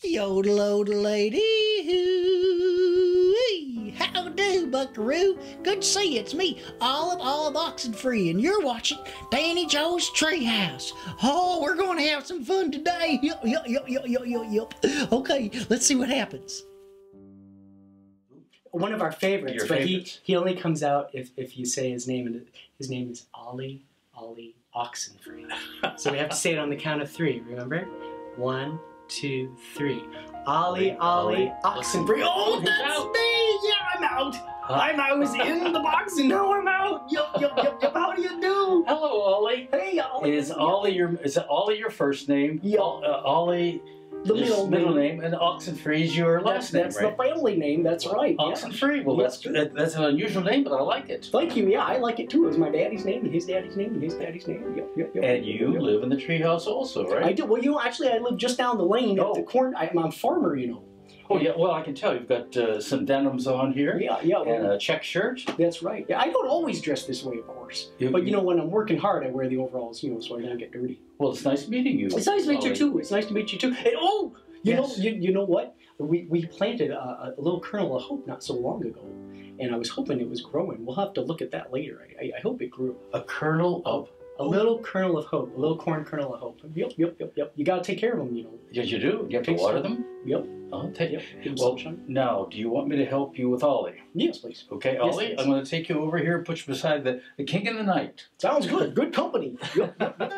Yodel-odel-lady, hoo, how do, buckaroo? Good to see you. It's me, Olive Oxenfree, and you're watching Danny Joe's Treehouse. Oh, we're going to have some fun today. Yup. Okay, let's see what happens. One of our favorites, Your but favorites? he only comes out if you say his name, and his name is Olive Oxenfree. So we have to say it on the count of three, remember? 1, 2, 3. Olive Oxenfree. Oh, that's me! Yeah, I'm out! I was in the box and now I'm out! Yup. How do you do? Hello, Ollie. Hey, Ollie. Is it Ollie your first name? Yeah. Ollie The is middle name, and Oxenfree is your last name, That's right? the family name, that's right. Oxenfree? Well, Yeah. that's an unusual name, but I like it. Thank you, yeah, I like it too. It was my daddy's name, and his daddy's name, and his daddy's name. Yep. And you live in the treehouse also, right? I do. Well, actually, I live just down the lane at the corn. I'm a farmer, Oh, yeah, well, I can tell you've got some denims on here. Yeah. And a check shirt. That's right. Yeah, I don't always dress this way, of course. But when I'm working hard, I wear the overalls, so I don't get dirty. Well, it's nice meeting you. It's nice to meet you too. It's nice to meet you too. And Yes. you know what? We planted a little kernel of hope not so long ago, and I was hoping it was growing. We'll have to look at that later. I hope it grew. A kernel of... A little kernel of hope. A little corn kernel of hope. Yep. You got to take care of them, Yes, you do. You have to water them? Yep. I'll take Yep. Give them Well, sunshine. now, do you want me to help you with Ollie? Yes, please. Okay, Yes, Ollie, please. I'm going to take you over here and put you beside the king of the night. Sounds good. Good company. Yep.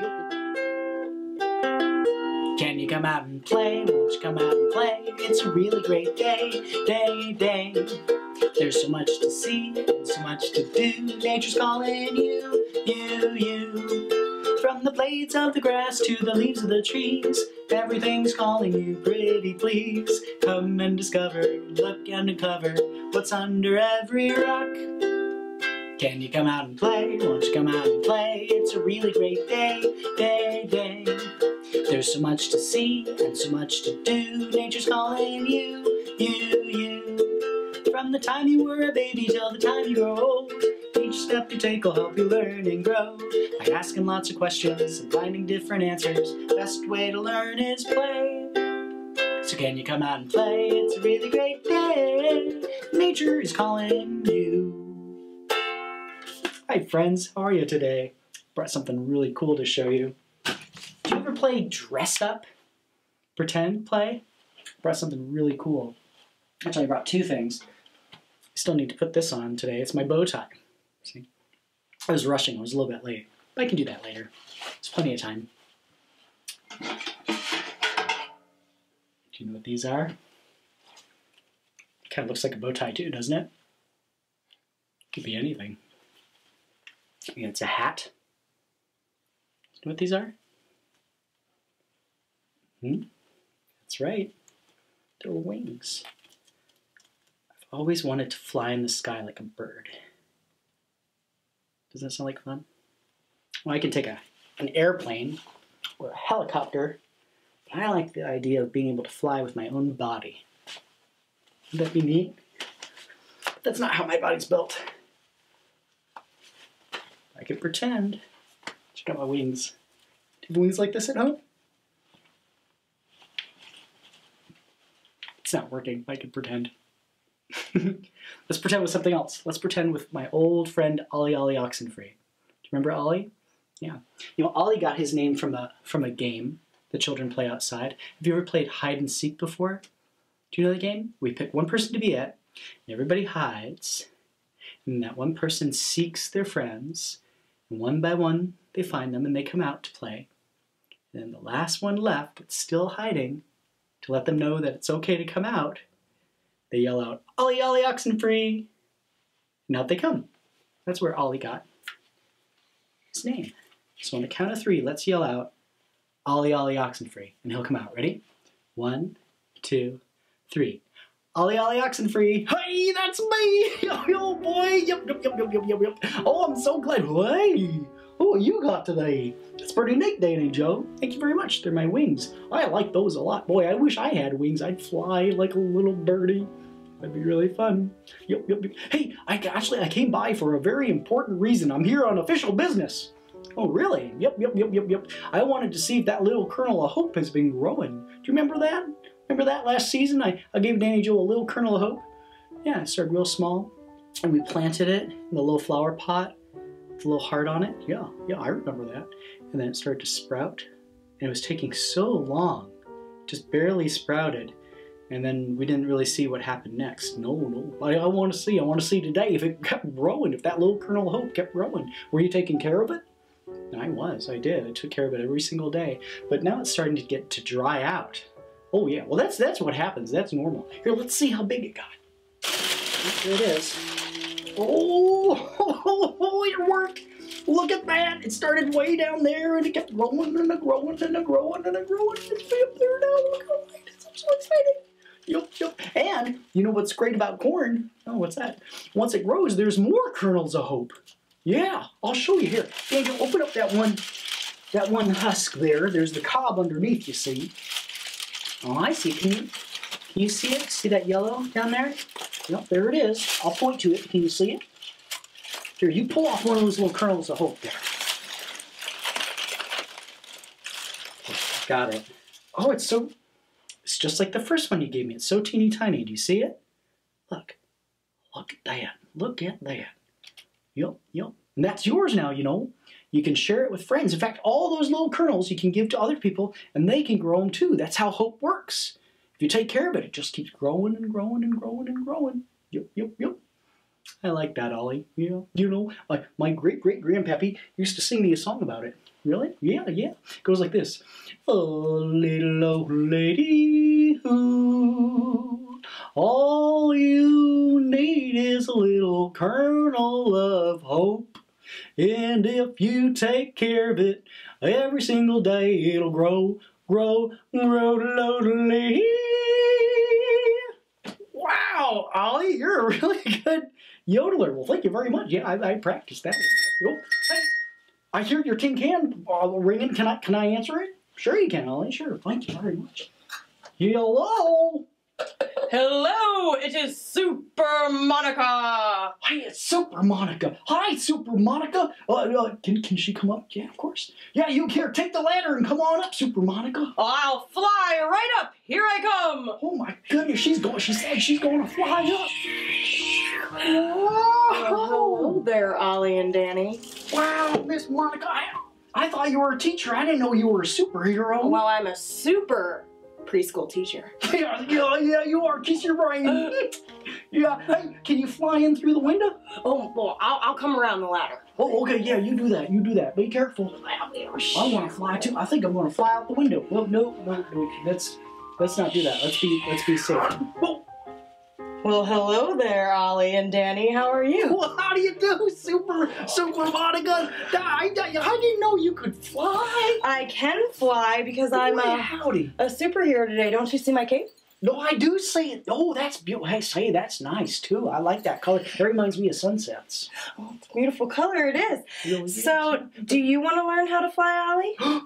Can you come out and play? Won't you come out and play? It's a really great day. There's so much to see and so much to do. Nature's calling you. From the blades of the grass to the leaves of the trees, everything's calling you, pretty please. Come and discover, look and uncover what's under every rock. Can you come out and play? Won't you come out and play? It's a really great day. There's so much to see and so much to do. Nature's calling you. From the time you were a baby till the time you grow old, each step you take will help you learn and grow. By asking lots of questions and finding different answers, best way to learn is play. So can you come out and play? It's a really great day. Nature is calling you. Hi friends, how are you today? Brought something really cool to show you. Do you ever play dress up? Pretend play? Brought something really cool. Actually, I brought two things. I still need to put this on today. It's my bow tie. See? I was rushing. I was a little bit late. But I can do that later. There's plenty of time. Do you know what these are? It kind of looks like a bow tie too, doesn't it? Could be anything. Yeah, it's a hat. You know what these are? That's right. They're wings. I've always wanted to fly in the sky like a bird. Does that sound like fun? Well, I can take an airplane or a helicopter, but I like the idea of being able to fly with my own body. Would that be neat? But that's not how my body's built. I could pretend. Check out my wings. Do you have wings like this at home? It's not working. I could pretend. Let's pretend with something else. Let's pretend with my old friend Olive Oxenfree. Do you remember Ollie? Yeah. Ollie got his name from a game that children play outside. Have you ever played hide and seek before? Do you know the game? We pick one person to be it, and everybody hides, and that one person seeks their friends, and one by one they find them and they come out to play. And then the last one left that's still hiding, to let them know that it's okay to come out, they yell out, "Ollie Oxenfree!" And out they come. That's where Ollie got his name. So on the count of three, let's yell out, "Ollie Oxenfree," and he'll come out. Ready? 1, 2, 3. Ollie Oxenfree. Hey, that's me! Oh boy! Yep. Oh, I'm so glad. Hey! Oh, you got today. That's pretty neat, Danny Joe. Thank you very much. They're my wings. I like those a lot. Boy, I wish I had wings. I'd fly like a little birdie. That'd be really fun. Yep. Hey, I came by for a very important reason. I'm here on official business. Oh, really? Yep. I wanted to see if that little kernel of hope has been growing. Do you remember that? Remember that last season? I gave Danny Joe a little kernel of hope. Yeah, it started real small, and we planted it in the little flower pot with a little heart on it. Yeah, I remember that. And then it started to sprout, and it was taking so long, just barely sprouted. And then we didn't really see what happened next. No, I want to see today if it kept growing, if that little kernel of hope kept growing. Were you taking care of it? I did. I took care of it every single day. But now it's starting to get to dry out. Oh yeah, well that's what happens. That's normal. Here, let's see how big it got. There it is. Oh, it worked. Look at that. It started way down there and it kept growing and growing and growing and growing. It's way up there now. Look how light it is. I'm so excited. Yup. And you know what's great about corn? Oh, what's that? Once it grows, there's more kernels of hope. Yeah, I'll show you here. Daniel, open up that one husk there. There's the cob underneath, you see. Oh, I see. Can you see it? See that yellow down there? Yep, there it is. I'll point to it. Can you see it? Here, you pull off one of those little kernels of hope there. Got it. Oh, it's just like the first one you gave me. It's so teeny tiny. Do you see it? Look at that. Look at that. Yup. And that's yours now, you know. You can share it with friends. In fact, all those little kernels you can give to other people, and they can grow them too. That's how hope works. If you take care of it, it just keeps growing and growing and growing and growing. Yup. I like that, Ollie. You know, my great-great-grandpappy used to sing me a song about it. Really? Yeah. It goes like this. A little old lady who, all you need is a little kernel of hope. And if you take care of it every single day, it'll grow. Wow, Ollie, you're a really good yodeler. Well, thank you very much. Yeah, I practiced that. Hey, I hear your tin can ringing. Can I answer it? Sure you can, Ollie. Sure. Thank you very much. Hello. Hello, it is Super Monica. Hi, it's Super Monica. Hi, Super Monica. Can she come up? Yeah, of course. Yeah, you here. Take the ladder and come on up, Super Monica. I'll fly right up. Here I come. Oh my goodness, she said she's going to fly up. Hello there, Ollie and Danny. Wow, Miss Monica, I thought you were a teacher. I didn't know you were a superhero. Well, I'm a super preschool teacher. Yeah, you are. Kiss your brain. Yeah. Hey, can you fly in through the window? Oh, well, I'll come around the ladder. Oh, okay. Yeah, you do that. Be careful. I want to fly too. I think I'm going to fly out the window. Well, no. Let's not do that. Let's be safe. Oh. Well, hello there, Ollie and Danny. How are you? Well, how do you do, Super Monica? I didn't know you could fly. I can fly because I'm howdy. A superhero today. Don't you see my cape? No, I do see it. Oh, that's beautiful. Hey, say that's nice too. I like that color. It reminds me of sunsets. Oh, it's a beautiful color. It is. Really so, do you want to learn how to fly, Ollie?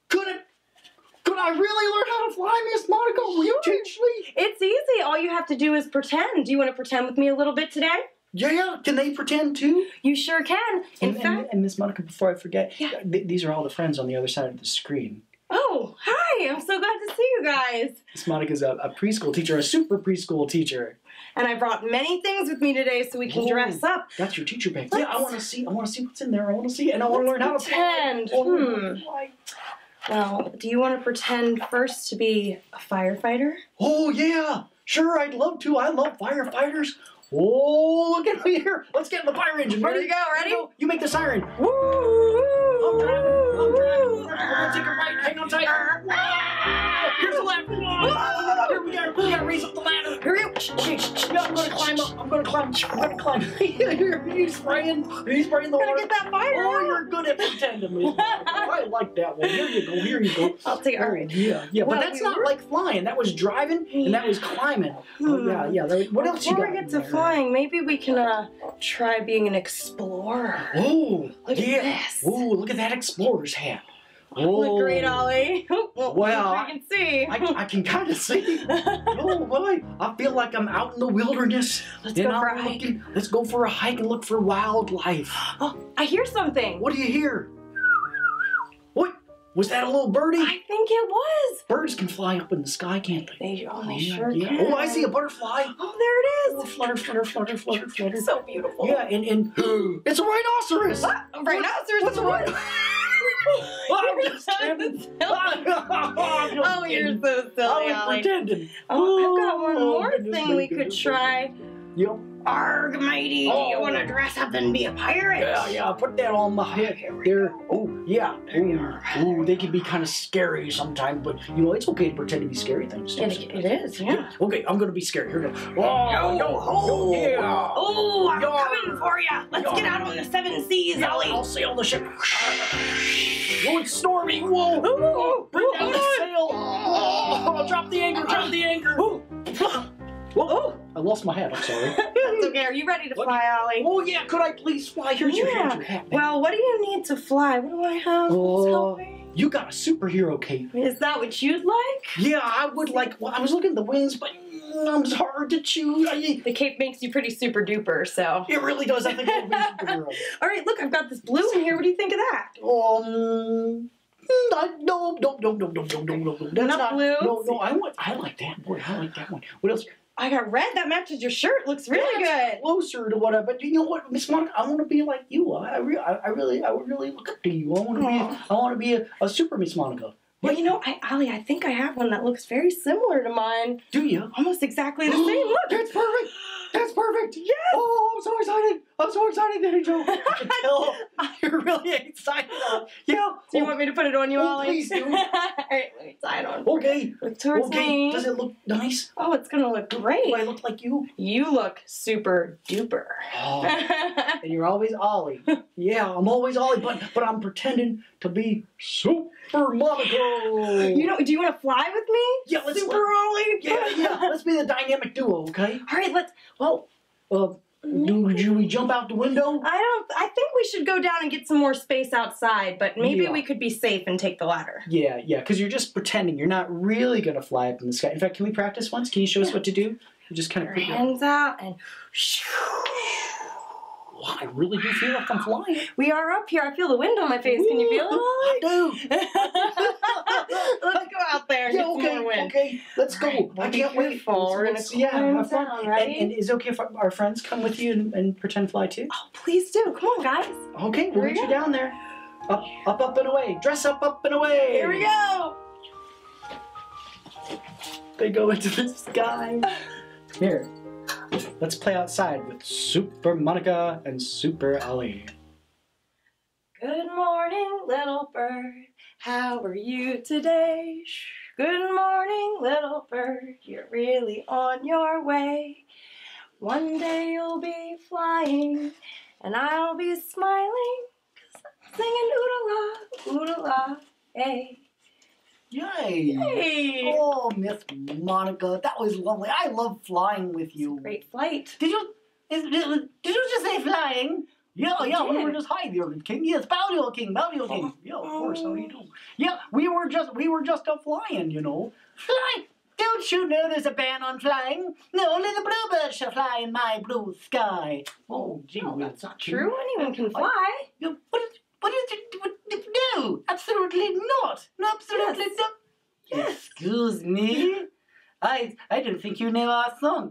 Could I really learn how to fly, Miss Monica? Will you teach me? It's easy. All you have to do is pretend. Do you want to pretend with me a little bit today? Yeah. Can they pretend too? You sure can. And Miss Monica, before I forget, yeah. These are all the friends on the other side of the screen. Oh, hi. I'm so glad to see you guys. Miss Monica's a preschool teacher, a super preschool teacher. And I brought many things with me today so we can dress up. That's your teacher bag. Yeah, I want to see what's in there. I want to see it, and I want to learn how to pretend. fly. Well, do you want to pretend first to be a firefighter? Oh, yeah. Sure, I'd love to. I love firefighters. Oh, look at me here. Let's get in the fire engine. Where do you go? Ready? You make the siren. Woo! I'm driving. We're going to take a right. Hang on tight. Here's the left. Here we gotta raise up the ladder. Hurry up. Yeah, I'm gonna climb up. I'm gonna climb. He's spraying the water. Gotta get that fire. Oh, you're good at pretending. I like that one. Here you go. I'll take it. All right. Yeah. Well, but that's not like flying. That was driving and that was climbing. Oh, yeah. What else you got? Before we get to flying, maybe we can try being an explorer. Oh, look at this. Oh, look at that explorer's hat. Oh, look great, Ollie. Well, I can see. I can kind of see. Oh boy, I feel like I'm out in the wilderness. Let's go for a hike. Let's go for a hike and look for wildlife. Oh, I hear something. What do you hear? What? Was that a little birdie? I think it was. Birds can fly up in the sky, can't they? They sure yeah. can. Oh, I see a butterfly. Oh, there it Oh, is. flutter, flutter, flutter, flutter, flutter. So beautiful. Yeah, and it's a rhinoceros. What? A rhinoceros? What's a rhinoceros? I'm just kidding. Oh, you're so silly, I was Ollie. pretending. Oh, I've got one more goodness thing we gracious. could try. Yep. Arg, matey, do you want to dress up and be a pirate? Yeah, put that on my head. There. Oh, yeah. Ooh, they can be kind of scary sometimes, but you know, it's okay to pretend to be scary things. Too, It is, yeah. Okay, I'm gonna be scary. Here we go. Oh, yeah. Oh, I'm coming for you. Let's get out on the 7 seas, Yeah, Ollie. I'll sail the ship. Oh, it's stormy. Whoa. Ooh, Bring down the sail. Oh, drop the anchor. Drop the anchor. Whoa. I lost my hat. I'm sorry. That's okay. Are you ready to fly, Ollie? Oh, yeah. Could I please fly? Here's your hat, man. Well, what do you need to fly? What do I have? Who's helping? You got a superhero cape. Is that what you'd like? Yeah, I would like. Well, I was looking at the wings, but it's hard to choose. The cape makes you pretty super duper, so. It really does. I think it would be a superhero. All right, look, I've got this blue in here. What do you think of that? No. That's Not blue? No. I like that. Boy, I like that one. What else? I got red. That matches your shirt. Looks really good. Closer to what I. But you know what, Miss Monica? I want to be like you. I would really look up to you. I want to be a super Miss Monica. Well, you know, Ollie, I think I have one that looks very similar to mine. Do you? Almost exactly the same. Look. That's perfect. That's perfect. Yes. Oh, I'm so excited. I'm so excited, Daddy Joe. I can tell you're really excited. Yeah. Do you want me to put it on you, Ollie? Please do. All right, let me tie it on. Okay. Look towards me. Does it look nice? Oh, it's gonna look great. Do I look like you? You look super duper. Oh, and you're always Ollie. Yeah, I'm always Ollie, but I'm pretending to be Super Monica. You know, do you want to fly with me? Yeah, let's Super Ollie. Yeah. Let's be the dynamic duo, okay? All right, let's. Well, do we jump out the window? I think we should go down and get some more space outside, but maybe we could be safe and take the ladder. Yeah, because you're just pretending. You're not really gonna fly up in the sky. In fact, can we practice once? Can you show us what to do? You just kind of Put your hands out and. Wow, I really do feel like I'm flying. We are up here. I feel the wind on my face. Can you feel it, Ollie? I do. Let's go out there and get some more wind. Okay, let's go. I can't wait. We're gonna have fun. down, ready? And is it okay if our friends come with you and pretend fly too? Oh, please do. Come on, guys. Okay, we'll get you down there. Up and away. Dress up and away. Here we go. They go into the sky. Here. Let's play outside with Super Monica and Super Ollie. Good morning, little bird. How are you today? Good morning, little bird. You're really on your way. One day you'll be flying, and I'll be smiling, 'cause I'm singing oodle-la, hey. Yay! Hey! Oh, Miss Monica, that was lovely. I love flying with you. Great flight. Did you just say flying? Yeah, we were just hi there, King. Yes, bow King. Yeah, of course. How do you do? Yeah, we were just flying, you know. Fly. Don't you know there's a ban on flying? No, only the bluebirds shall fly in my blue sky. Oh, gee, That's not true. Anyone can fly. What is it? No, absolutely not. No, absolutely not. Yes. Excuse me. I didn't think you knew our song.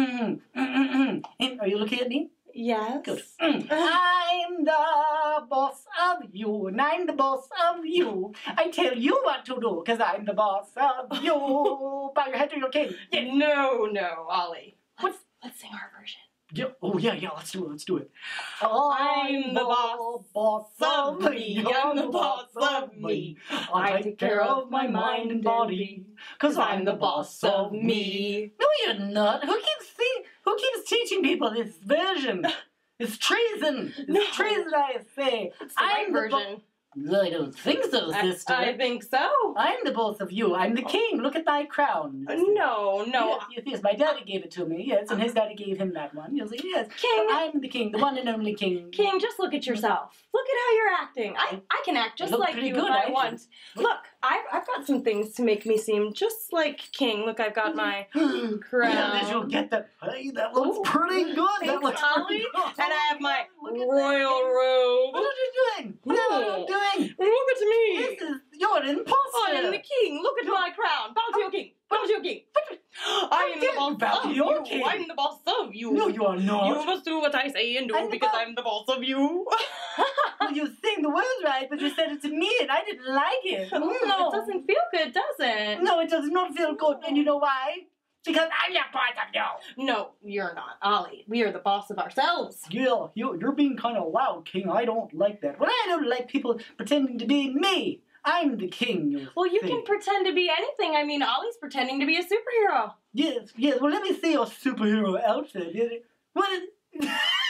Are you looking at me? Yes. Good. I'm the boss of you, and I'm the boss of you. I tell you what to do, because I'm the boss of you. Bow your head to your king. Yeah. No, Ollie. Let's sing our version. Yeah. Oh, yeah, let's do it. I'm the boss of me. I'm the boss of me. I take care of my mind and body, 'cause I'm the boss of me. No, you're not. Who keeps teaching people this version? It's treason. It's treason, I say. It's the right version. I don't think so, sister. I think so. I'm the boss of you. I'm the king. Look at my crown. No. Yes, my daddy gave it to me. Yes, and his daddy gave him that one. You'll see, yes. King. I'm the king, the one and only king. King, just look at yourself. Look at how you're acting. I can act just like you if I want. Look, I've got some things to make me seem just like King. Look, I've got my crown. Yeah, did you get that? Hey, that looks pretty good. Thanks, That looks Ollie. pretty good. And I have my Look at royal that. robe. What are you doing? What are you doing? Look at me. You're You're an imposter. I am the king. Look at my crown. Bow to your king. Bow to your king. I am the boss bow to of your you. king? I'm the boss of you. No, you are not. You must do what I say and do I'm the because boss. I'm the boss of you. Well, you sing the words right, but you said it to me and I didn't like it. No, it doesn't feel good, does it? No, it does not feel good. And you know why? Because I'm the boss of you. No, you're not, Ollie. We are the boss of ourselves. Yeah, you're being kind of loud, King. I don't like that. But I don't like people pretending to be me. I'm the king. Well, you can pretend to be anything. I mean, Ollie's pretending to be a superhero. Yes, yes. Well, let me see your superhero outfit. What is...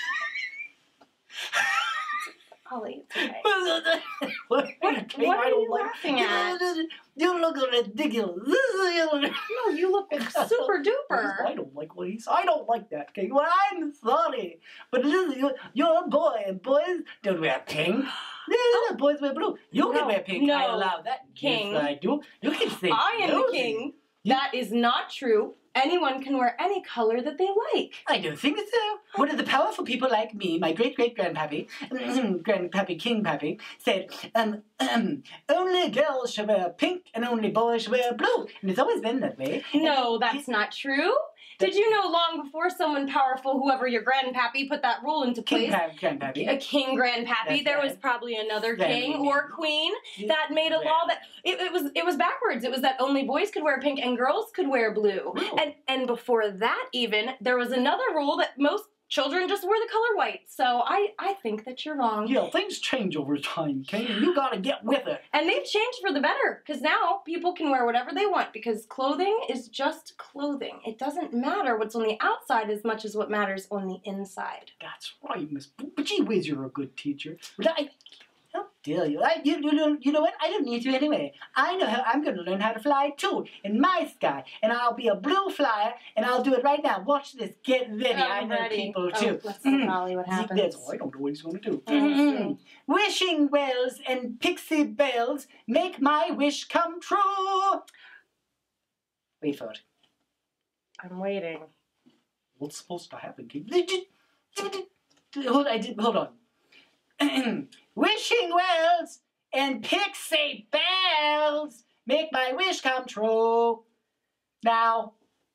Ollie, it's okay. What What are you laughing at? You look ridiculous. No, you look super duper. I don't like what he's. I don't like that, King. Well, I'm sorry, but listen, you're a boy, and boys don't wear pink. Yeah, boys wear blue. You can wear pink. No, I allow that. King. Yes, I do. You can say I am no the king. That is not true. Anyone can wear any color that they like. I don't think so. One of the powerful people like me, my great-great-grandpappy, grandpappy, king-pappy, said, only girls should wear pink and only boys should wear blue. And it's always been that way. No, that's not true. Did you know long before someone powerful, whoever your grandpappy, put that rule into place? Grandpappy. A king grandpappy. That's there was right. probably another That king we or mean. queen that made a law that it was backwards. It was that only boys could wear pink and girls could wear blue. Really? And before that even, there was another rule that most children just wear the color white. So I think that you're wrong. Yeah, things change over time, King, and you gotta get with it. And they've changed for the better, because now people can wear whatever they want, because clothing is just clothing. It doesn't matter what's on the outside as much as what matters on the inside. That's right, Miss. But gee whiz, you're a good teacher. But how dare you? You know what? I don't need you anyway. I know how I'm going to learn how to fly too in my sky, and I'll be a blue flyer, and I'll do it right now. Watch this. Get ready. I know people too. Let's see, Ollie, what happens. That's all. I don't know what he's going to do. Mhm. Wishing wells and pixie bells make my wish come true. Wait for it. I'm waiting. What's supposed to happen, King? Hold on. Wishing wells and pixie bells make my wish come true. Now,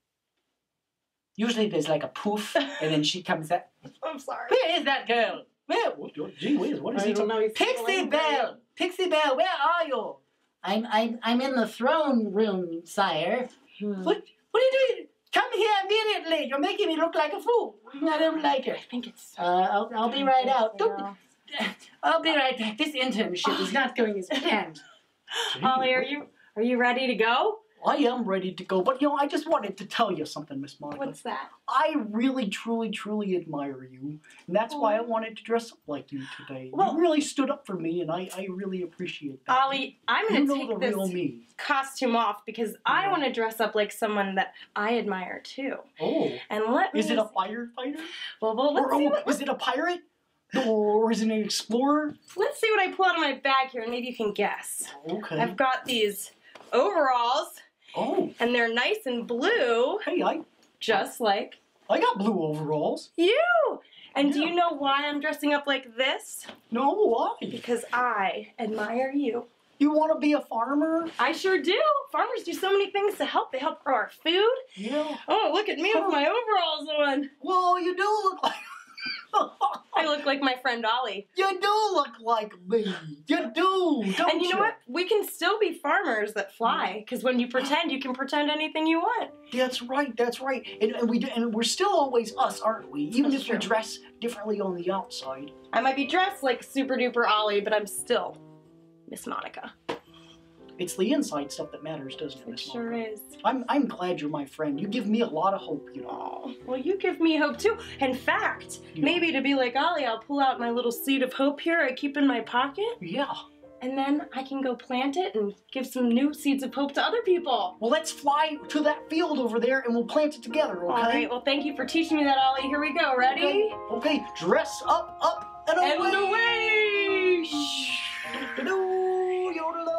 usually there's like a poof, and then she comes out. I'm sorry. Where is that girl? Where? Gee whiz, what is he talking? Pixie Belle, Pixie Belle, where are you? I'm in the throne room, sire. What are you doing? Come here immediately. You're making me look like a fool. I don't like it. I think it's... I'll be right out. I'll be right back. This internship is not going as planned. Ollie, are you ready to go? I am ready to go, but I just wanted to tell you something, Miss Monica. What's that? I really, truly, truly admire you, and that's why I wanted to dress up like you today. Well, you really stood up for me, and I really appreciate that. Ollie, I'm going to take real this me. costume off because I want to dress up like someone that I admire too. Oh. And let me... Is it a firefighter? Well, let's see what... Is it a pirate? Or is it an explorer? Let's see what I pull out of my bag here, and maybe you can guess. Okay. I've got these overalls, and they're nice and blue, Hey, just like I got blue overalls. you. And do Yeah. you know why I'm dressing up like this? No, why? Because I admire you. You want to be a farmer? I sure do. Farmers do so many things to help. They help grow our food. Yeah. Oh, look at me with my overalls on. Well, you do look like... I look like my friend Ollie. You do look like me. You do, don't And you know what? We can still be farmers that fly, because when you pretend, you can pretend anything you want. That's right, that's right. And we're still always us, aren't we? Even That's if we true. dress differently on the outside. I might be dressed like super duper Ollie, but I'm still Miss Monica. It's the inside stuff that matters, doesn't it, It Miss sure Monica? is. I'm glad you're my friend. You give me a lot of hope, you know. Oh, well, you give me hope too. In fact, maybe to be like Ollie, I'll pull out my little seed of hope here I keep in my pocket, Yeah. and then I can go plant it and give some new seeds of hope to other people. Well, let's fly to that field over there and we'll plant it together, okay? All right, well, thank you for teaching me that, Ollie. Here we go. Ready? Okay, dress up, and away! And away! Do-do-do, yodelay.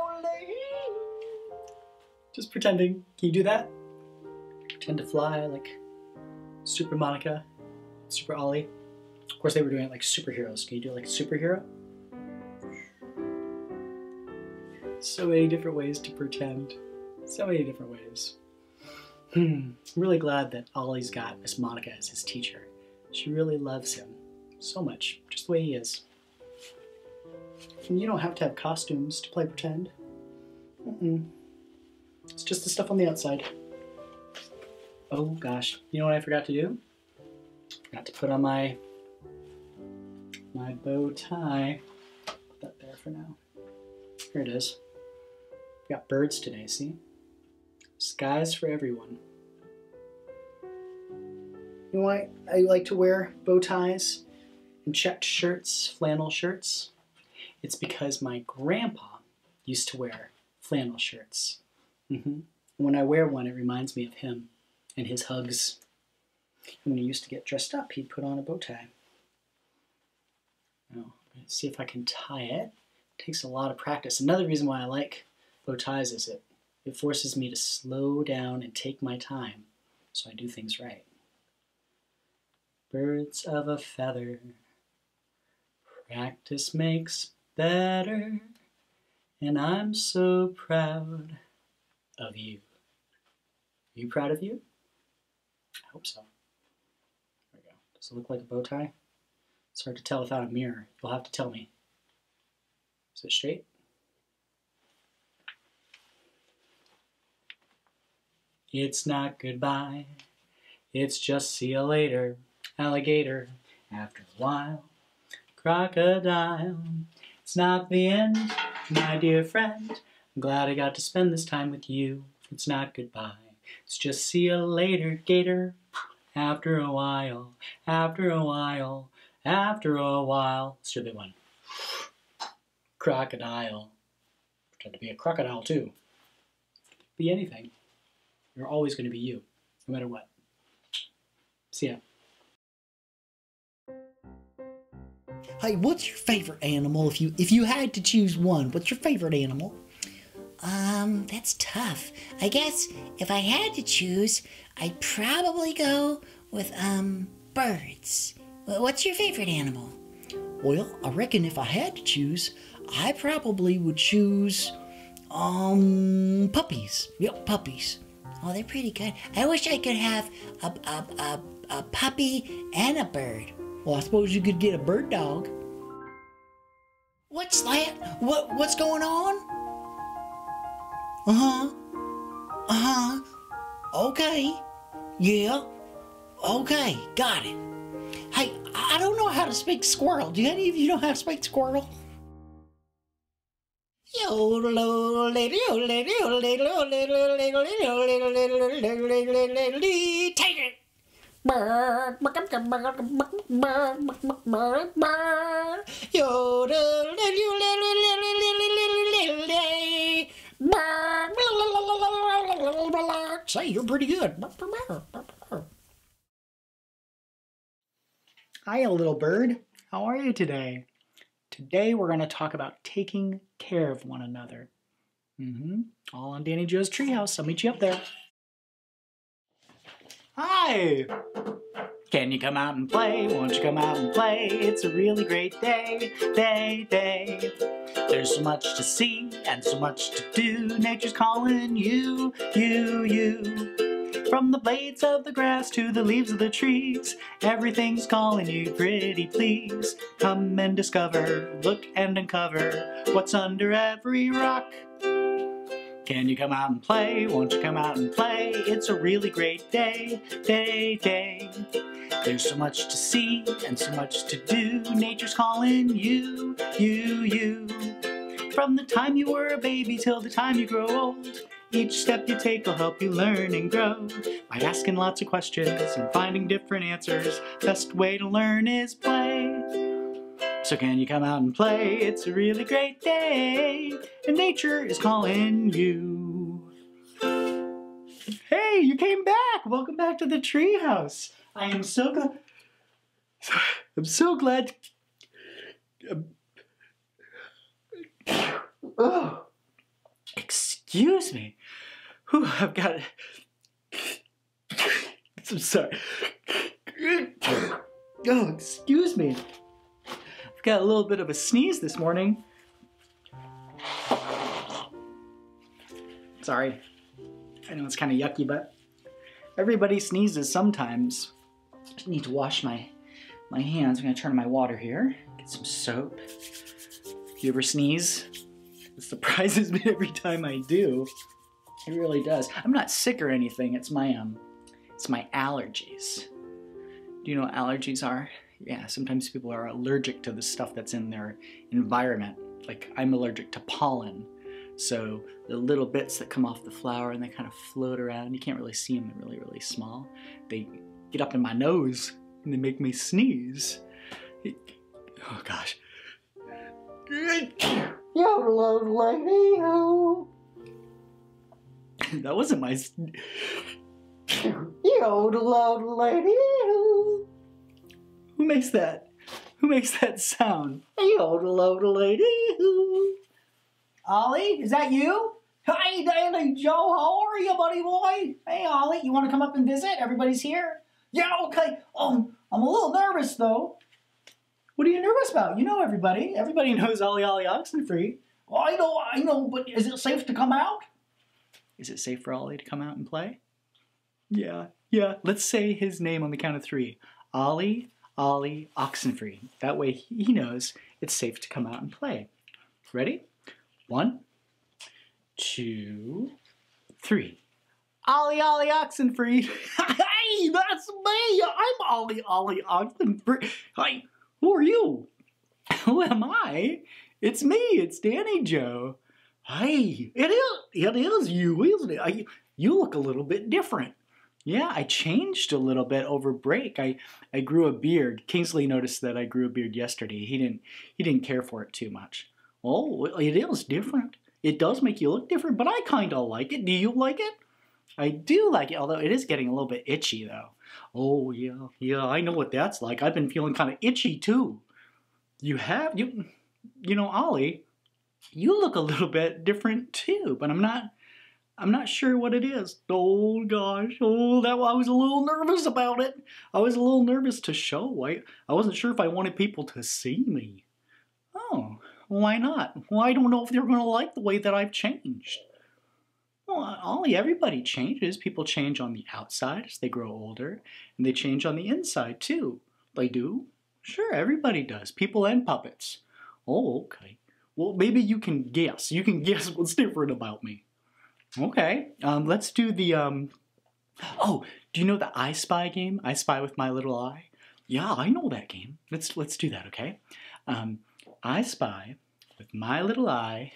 Just pretending. Can you do that? Pretend to fly like Super Monica, Super Ollie. Of course, they were doing it like superheroes. Can you do it like superhero? So many different ways to pretend. So many different ways. I'm really glad that Ollie's got Miss Monica as his teacher. She really loves him so much, just the way he is. And you don't have to have costumes to play pretend. It's just the stuff on the outside. Oh gosh, you know what I forgot to do? Forgot to put on my bow tie. Put that there for now. Here it is. We got birds today, see? Skies for everyone. You know why I like to wear bow ties and checked shirts, flannel shirts? It's because my grandpa used to wear flannel shirts. And when I wear one, it reminds me of him and his hugs. And when he used to get dressed up, he'd put on a bow tie. Now, let's see if I can tie it. It takes a lot of practice. Another reason why I like bow ties is it forces me to slow down and take my time so I do things right. Birds of a feather, practice makes better, and I'm so proud of you. Are you proud of you? I hope so. There we go. Does it look like a bow tie? It's hard to tell without a mirror. You'll have to tell me. Is it straight? It's not goodbye. It's just see you later. Alligator, after a while. Crocodile, it's not the end, my dear friend. I'm glad I got to spend this time with you. It's not goodbye. It's just see you later, gator. After a while, after a while, after a while. Let's do the one. Crocodile. Pretend to be a crocodile too. Be anything. You're always going to be you, no matter what. See ya. Hey, what's your favorite animal? If you had to choose one, what's your favorite animal? That's tough. I guess if I had to choose, I'd probably go with, birds. What's your favorite animal? Well, I reckon if I had to choose, I probably would choose, puppies. Yep, puppies. Oh, they're pretty good. I wish I could have a puppy and a bird. Well, I suppose you could get a bird dog. What's that? What's going on? Okay. Yeah. Okay, got it. Hey, I don't know how to speak squirrel. Do any of you know how to speak squirrel? Take it. Say, you're pretty good. Hiya, little bird. How are you today? Today we're going to talk about taking care of one another. All on Danny Joe's Treehouse. I'll meet you up there. Hi! Can you come out and play? Won't you come out and play? It's a really great day. There's so much to see and so much to do. Nature's calling you. From the blades of the grass to the leaves of the trees, everything's calling you, pretty please. Come and discover, look and uncover what's under every rock. Can you come out and play? Won't you come out and play? It's a really great day. There's so much to see and so much to do. Nature's calling you. From the time you were a baby till the time you grow old, each step you take will help you learn and grow. By asking lots of questions and finding different answers, best way to learn is play. So can you come out and play? It's a really great day, and nature is calling you. Hey, you came back! Welcome back to the treehouse. I am so glad. I'm so glad. Oh, excuse me. Whew, I've got. I'm sorry. Oh, excuse me. I've got a little bit of a sneeze this morning. Sorry. I know it's kind of yucky, but everybody sneezes sometimes. Just need to wash my hands. I'm gonna turn on my water here. Get some soap. You ever sneeze? It surprises me every time I do. It really does. I'm not sick or anything. It's my allergies. Do you know what allergies are? Yeah, sometimes people are allergic to the stuff that's in their environment. Like I'm allergic to pollen. So the little bits that come off the flower and they kind of float around, you can't really see them, they're really, really small. They get up in my nose and they make me sneeze. Oh gosh. That wasn't my... Who makes that? Who makes that sound? Ollie, is that you? Hey, Daily Joe, how are you, buddy boy? Hey, Ollie, you want to come up and visit? Everybody's here? Yeah, okay. I'm a little nervous, though. What are you nervous about? You know everybody. Everybody knows Olive Olive Oxenfree. Well, I know, but is it safe to come out? Is it safe for Ollie to come out and play? Yeah. Let's say his name on the count of 3. Olive Olive Oxenfree. That way he knows it's safe to come out and play. Ready? 1, 2, 3. Olive Olive Oxenfree. Hey, that's me. I'm Olive Olive Oxenfree. Hi, who are you? Who am I? It's me. It's Danny Joe. Hey, it is you, isn't it? You look a little bit different. Yeah, I changed a little bit over break. I grew a beard. Kingsley noticed that I grew a beard yesterday. He didn't care for it too much. Oh, it is different. It does make you look different, but I kind of like it. Do you like it? I do like it, although it is getting a little bit itchy, though. Oh, yeah, I know what that's like. I've been feeling kind of itchy, too. You have? You know, Ollie, you look a little bit different, too, but I'm not sure what it is. Oh, gosh. Oh, I was a little nervous about it. I was a little nervous to show. I wasn't sure if I wanted people to see me. Oh, why not? Well, I don't know if they're going to like the way that I've changed. Well, Ollie, everybody changes. People change on the outside as they grow older, and they change on the inside, too. They do? Sure, everybody does. People and puppets. Oh, okay. Well, maybe you can guess. You can guess what's different about me. Okay, let's do the, Oh, do you know the I Spy game? I Spy with My Little Eye? Yeah, I know that game. Let's do that, okay? I spy with my little eye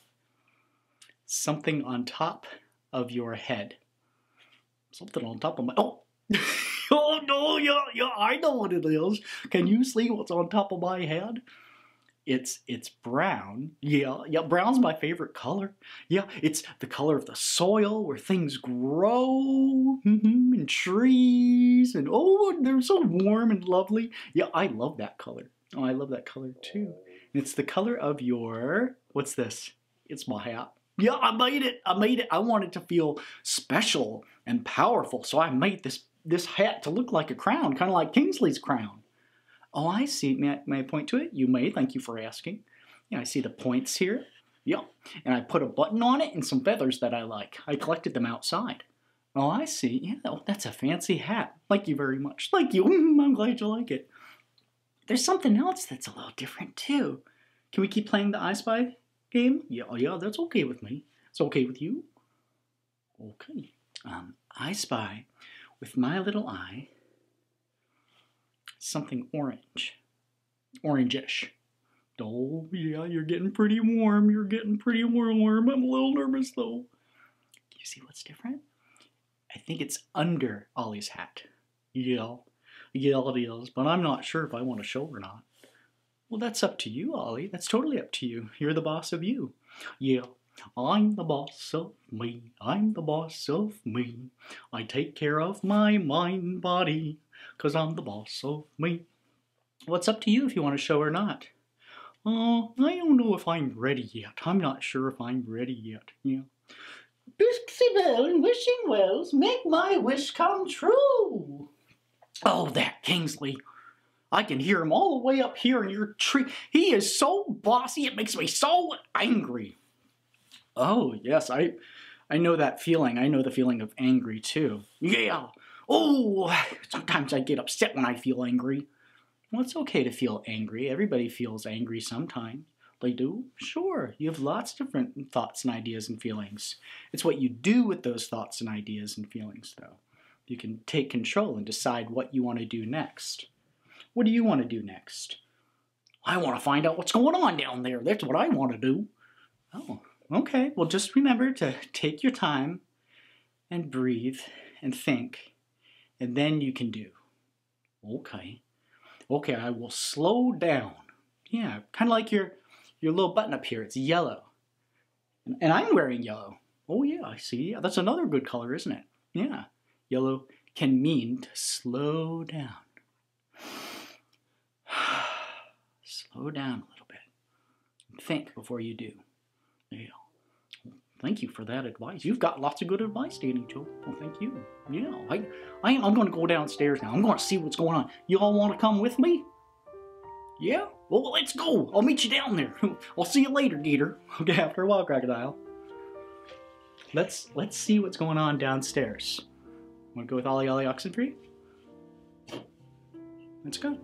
something on top of your head. Something on top of my... Oh! Oh, no, yeah, I know what it is. Can you see what's on top of my head? It's brown. Yeah, brown's my favorite color. Yeah, it's the color of the soil where things grow, and trees, and oh, they're so warm and lovely. Yeah, I love that color. Oh, I love that color too. And it's the color of your, what's this? It's my hat. Yeah, I made it. I wanted to feel special and powerful, so I made this hat to look like a crown, kind of like Kingsley's crown. Oh, I see. May I point to it? You may. Thank you for asking. Yeah, I see the points here. Yeah, and I put a button on it and some feathers that I like. I collected them outside. Oh, I see. Yeah, oh, that's a fancy hat. Thank you very much. Thank you. I'm glad you like it. There's something else that's a little different, too. Can we keep playing the I Spy game? Yeah, that's okay with me. It's okay with you? Okay. I spy with my little eye something orange. Orangish. Oh, yeah, you're getting pretty warm. You're getting pretty warm. I'm a little nervous, though. Do you see what's different? I think it's under Ollie's hat. Yeah, it is, but I'm not sure if I want to show or not. Well, that's up to you, Ollie. That's totally up to you. You're the boss of you. Yeah, I'm the boss of me. I'm the boss of me. I take care of my mind and body, 'cause I'm the boss of me. What's up to you if you want to show or not? I don't know if I'm ready yet. I'm not sure if I'm ready yet. Yeah. Dixie Bell and Wishing Wells, make my wish come true. Oh, that Kingsley. I can hear him all the way up here in your tree. He is so bossy, it makes me so angry. Oh, yes, I know that feeling. I know the feeling of angry too. Yeah. Oh, sometimes I get upset when I feel angry. Well, it's okay to feel angry. Everybody feels angry sometimes. They do? Sure. You have lots of different thoughts and ideas and feelings. It's what you do with those thoughts and ideas and feelings, though. You can take control and decide what you want to do next. What do you want to do next? I want to find out what's going on down there. That's what I want to do. Oh, okay. Well, just remember to take your time and breathe and think, and then you can do. Okay. Okay, I will slow down. Yeah, kind of like your little button up here. It's yellow. And I'm wearing yellow. Oh, yeah, I see. Yeah, that's another good color, isn't it? Yeah. Yellow can mean to slow down. Slow down a little bit. Think before you do. There you go. Thank you for that advice. You've got lots of good advice, Danny Joe. Well, thank you. Yeah, I'm going to go downstairs now. I'm going to see what's going on. You all want to come with me? Yeah? Well, let's go. I'll meet you down there. I'll see you later, Gator. Okay, after a while, Crocodile. Let's see what's going on downstairs. Want to go with Olive Olive Oxenfree? Let's go.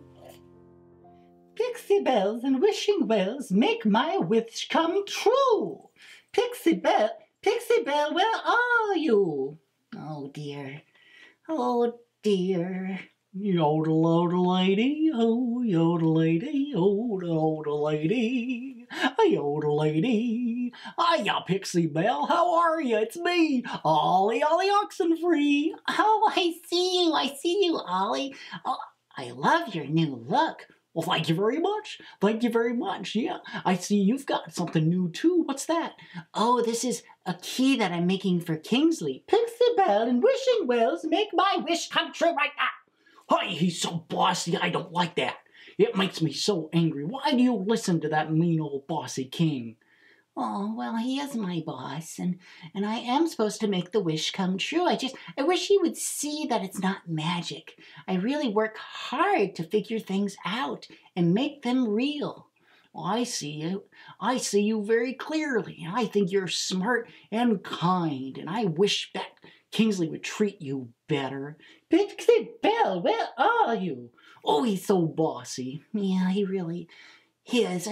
Pixie bells and wishing wells make my wish come true. Pixie bell, where are you? Oh dear, oh dear. Yodel, yodel, lady, oh, yodel, lady, oh, yodel, lady, yodel, lady. Hiya, Pixie Belle, how are you? It's me, Olive Oxenfree. Oh, I see you, Ollie. Oh, I love your new look. Well, thank you very much. Thank you very much. Yeah, I see you've got something new too. What's that? Oh, this is a key that I'm making for Kingsley. Pixie Belle and wishing wells make my wish come true right now. Hey, he's so bossy. I don't like that. It makes me so angry. Why do you listen to that mean old bossy king? Oh, well, he is my boss, and I am supposed to make the wish come true. I wish he would see that it's not magic. I really work hard to figure things out and make them real. Well, I see you. I see you very clearly. I think you're smart and kind, and I wish that Kingsley would treat you better. Pixie Belle, where are you? Oh, he's so bossy. Yeah, he really is.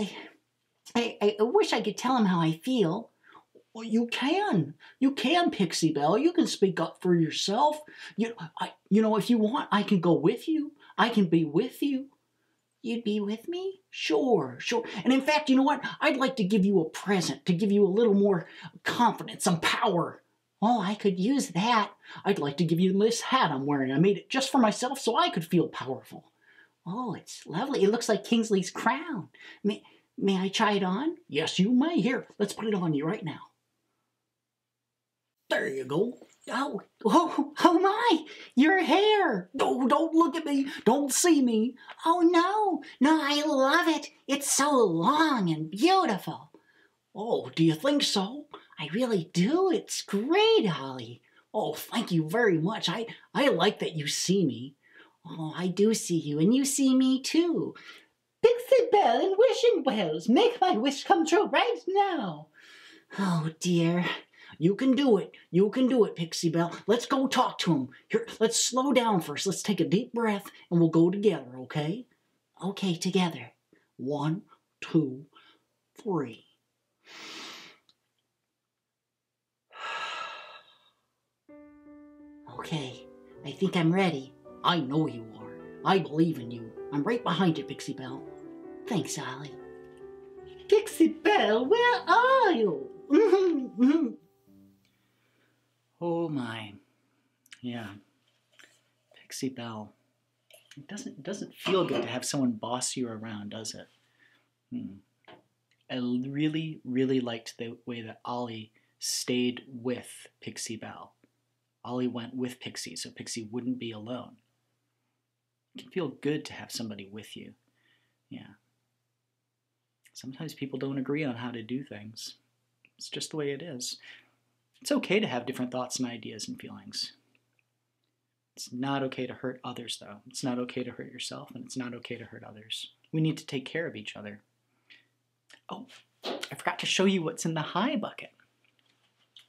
I wish I could tell him how I feel. Well, you can. You can, Pixie Belle. You can speak up for yourself. You know, if you want, I can go with you. I can be with you. You'd be with me? Sure. And in fact, you know what? I'd like to give you a present to give you a little more confidence, some power. Oh, I could use that. I'd like to give you this hat I'm wearing. I made it just for myself so I could feel powerful. Oh, it's lovely. It looks like Kingsley's crown. May I try it on? Yes, you may. Here, let's put it on you right now. There you go. Oh my! Your hair! No, don't look at me. Don't see me. Oh no, I love it. It's so long and beautiful. Oh, do you think so? I really do. It's great, Holly. Oh, thank you very much. I like that you see me. Oh, I do see you, and you see me too. Pixie Belle and wishing wells, make my wish come true right now. Oh dear. You can do it. You can do it, Pixie Belle. Let's go talk to him. Here, let's slow down first. Let's take a deep breath, and we'll go together, okay? Okay, together. 1, 2, 3. Okay, I think I'm ready. I know you are. I believe in you. I'm right behind you, Pixie Belle. Thanks, Ollie. Pixie Belle, where are you? Oh my. Yeah. Pixie Belle. It doesn't feel good to have someone boss you around, does it? I really, really liked the way that Ollie stayed with Pixie Belle. Ollie went with Pixie so Pixie wouldn't be alone. It can feel good to have somebody with you. Yeah. Sometimes people don't agree on how to do things. It's just the way it is. It's okay to have different thoughts and ideas and feelings. It's not okay to hurt others, though. It's not okay to hurt yourself, and it's not okay to hurt others. We need to take care of each other. Oh, I forgot to show you what's in the high bucket.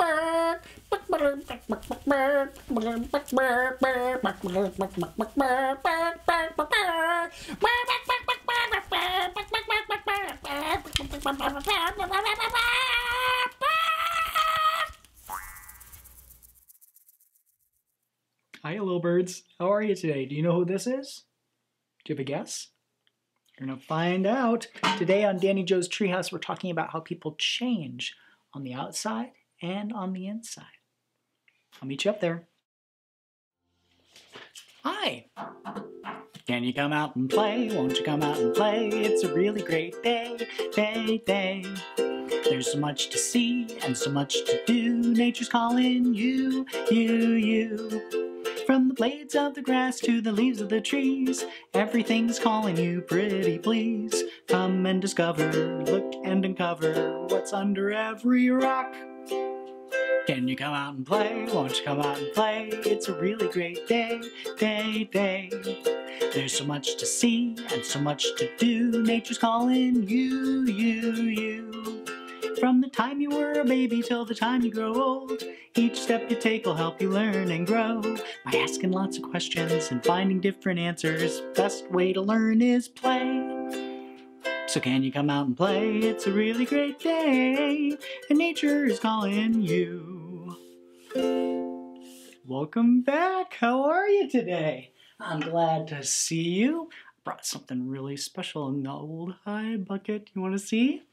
Hi, little birds. How are you today? Do you know who this is? Do you have a guess? You're going to find out. Today on Danny Joe's Treehouse, we're talking about how people change on the outside and on the inside. I'll meet you up there. Hi. Can you come out and play? Won't you come out and play? It's a really great day. There's so much to see and so much to do. Nature's calling you. From the blades of the grass to the leaves of the trees, everything's calling you, pretty please. Come and discover, look and uncover what's under every rock. Can you come out and play? Won't you come out and play? It's a really great day. There's so much to see and so much to do. Nature's calling you. From the time you were a baby till the time you grow old, each step you take will help you learn and grow. By asking lots of questions and finding different answers, best way to learn is play. So can you come out and play? It's a really great day, and nature is calling you. Welcome back. How are you today? I'm glad to see you. I brought something really special in the old high bucket. You want to see?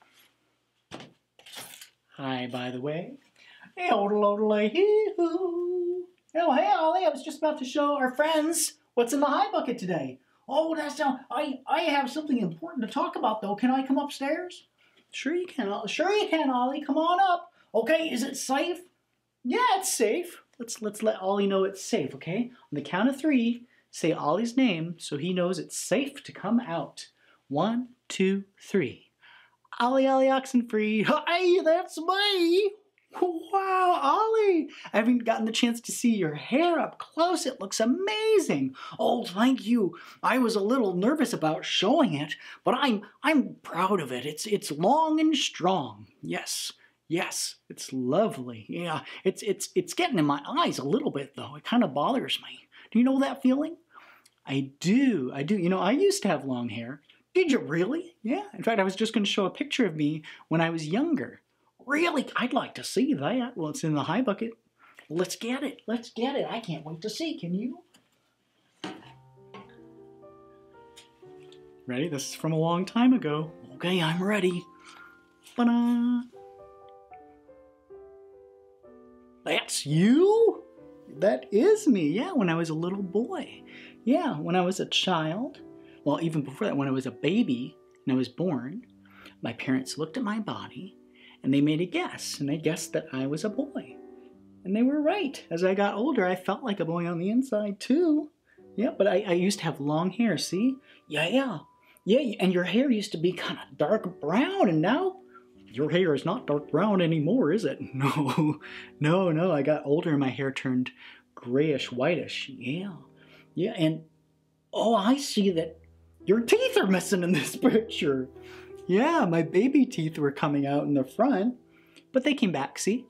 Hi, by the way. Hey, hee-hoo. Oh, hey, Ollie. I was just about to show our friends what's in the high bucket today. Oh, that's not. I have something important to talk about, though. Can I come upstairs? Sure you can. Sure you can, Ollie. Come on up. Okay, is it safe? Yeah, it's safe. Let's let Ollie know it's safe, okay? On the count of 3, say Ollie's name so he knows it's safe to come out. 1, 2, 3. Ollie Oxenfree. Hi, that's me. Wow, Ollie. I haven't gotten the chance to see your hair up close. It looks amazing. Oh, thank you. I was a little nervous about showing it, but I'm proud of it. It's long and strong. Yes, it's lovely. Yeah, it's getting in my eyes a little bit though. It kind of bothers me. Do you know that feeling? I do. You know, I used to have long hair. Did you really? Yeah. In fact, I was just going to show a picture of me when I was younger. Really? I'd like to see that. Well, it's in the high bucket. Let's get it. I can't wait to see. Can you? Ready? This is from a long time ago. Okay, I'm ready. Ta-da! That's you? That is me. Yeah, when I was a little boy. Yeah, when I was a child. Well, even before that, when I was a baby and I was born, my parents looked at my body and they made a guess, and they guessed that I was a boy. And they were right. As I got older, I felt like a boy on the inside too. Yeah, but I used to have long hair, see? Yeah, and your hair used to be kind of dark brown, and now your hair is not dark brown anymore, is it? No, I got older and my hair turned grayish, whitish. Yeah, and oh, I see that your teeth are missing in this picture. Yeah, my baby teeth were coming out in the front, but they came back, see?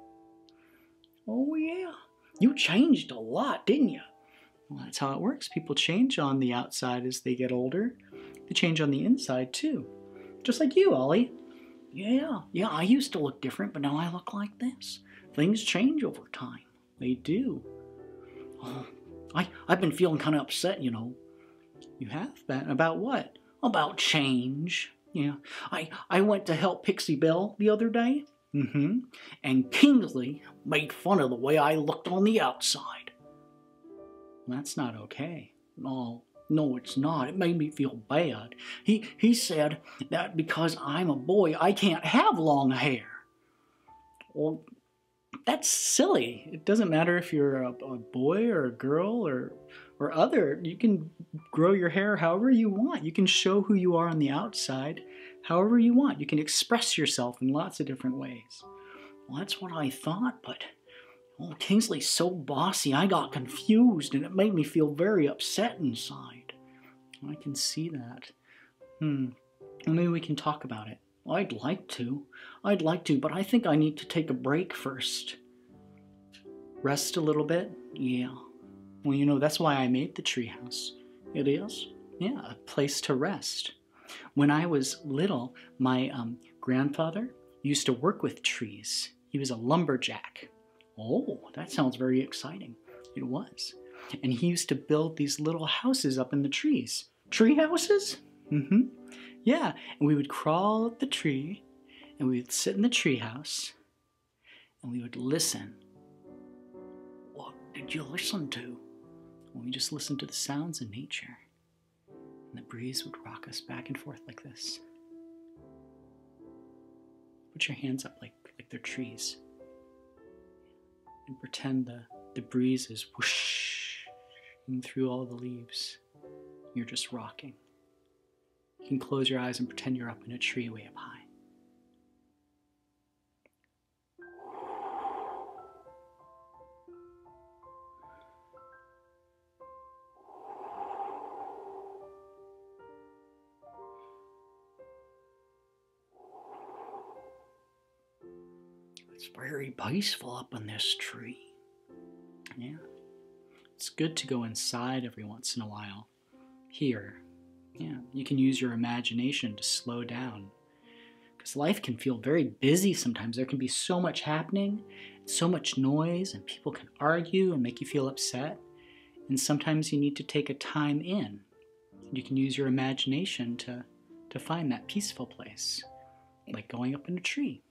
Oh yeah, you changed a lot, didn't you? Well, that's how it works. People change on the outside as they get older. They change on the inside too. Just like you, Ollie. Yeah, I used to look different, but now I look like this. Things change over time. They do. Oh, I've been feeling kind of upset, you know. You have been? About what? About change. Yeah. I went to help Pixie Belle the other day. And Kingsley made fun of the way I looked on the outside. That's not okay. No, it's not. It made me feel bad. He said that because I'm a boy, I can't have long hair. Well, that's silly. It doesn't matter if you're a boy or a girl or other. You can grow your hair however you want. You can show who you are on the outside however you want. You can express yourself in lots of different ways. Well, that's what I thought, but oh, Kingsley's so bossy, I got confused and it made me feel very upset inside. I can see that. Maybe we can talk about it. I'd like to, but I think I need to take a break first. Rest a little bit? Yeah. Well, you know, that's why I made the treehouse. It is? Yeah, a place to rest. When I was little, my grandfather used to work with trees. He was a lumberjack. Oh, that sounds very exciting. It was. And he used to build these little houses up in the trees. Tree houses? Mm-hmm. Yeah, and we would crawl up the tree, and we would sit in the tree house, and we would listen. What did you listen to? Well, we just listened to the sounds of nature. And the breeze would rock us back and forth like this. Put your hands up like they're trees. And pretend the breeze is whooshing through all the leaves. You're just rocking. You can close your eyes and pretend you're up in a tree way up high. It's very peaceful up in this tree. Yeah. It's good to go inside every once in a while. Here. Yeah, you can use your imagination to slow down. Because life can feel very busy sometimes. There can be so much happening, so much noise, and people can argue and make you feel upset. And sometimes you need to take a time in. You can use your imagination to find that peaceful place, like going up in a tree.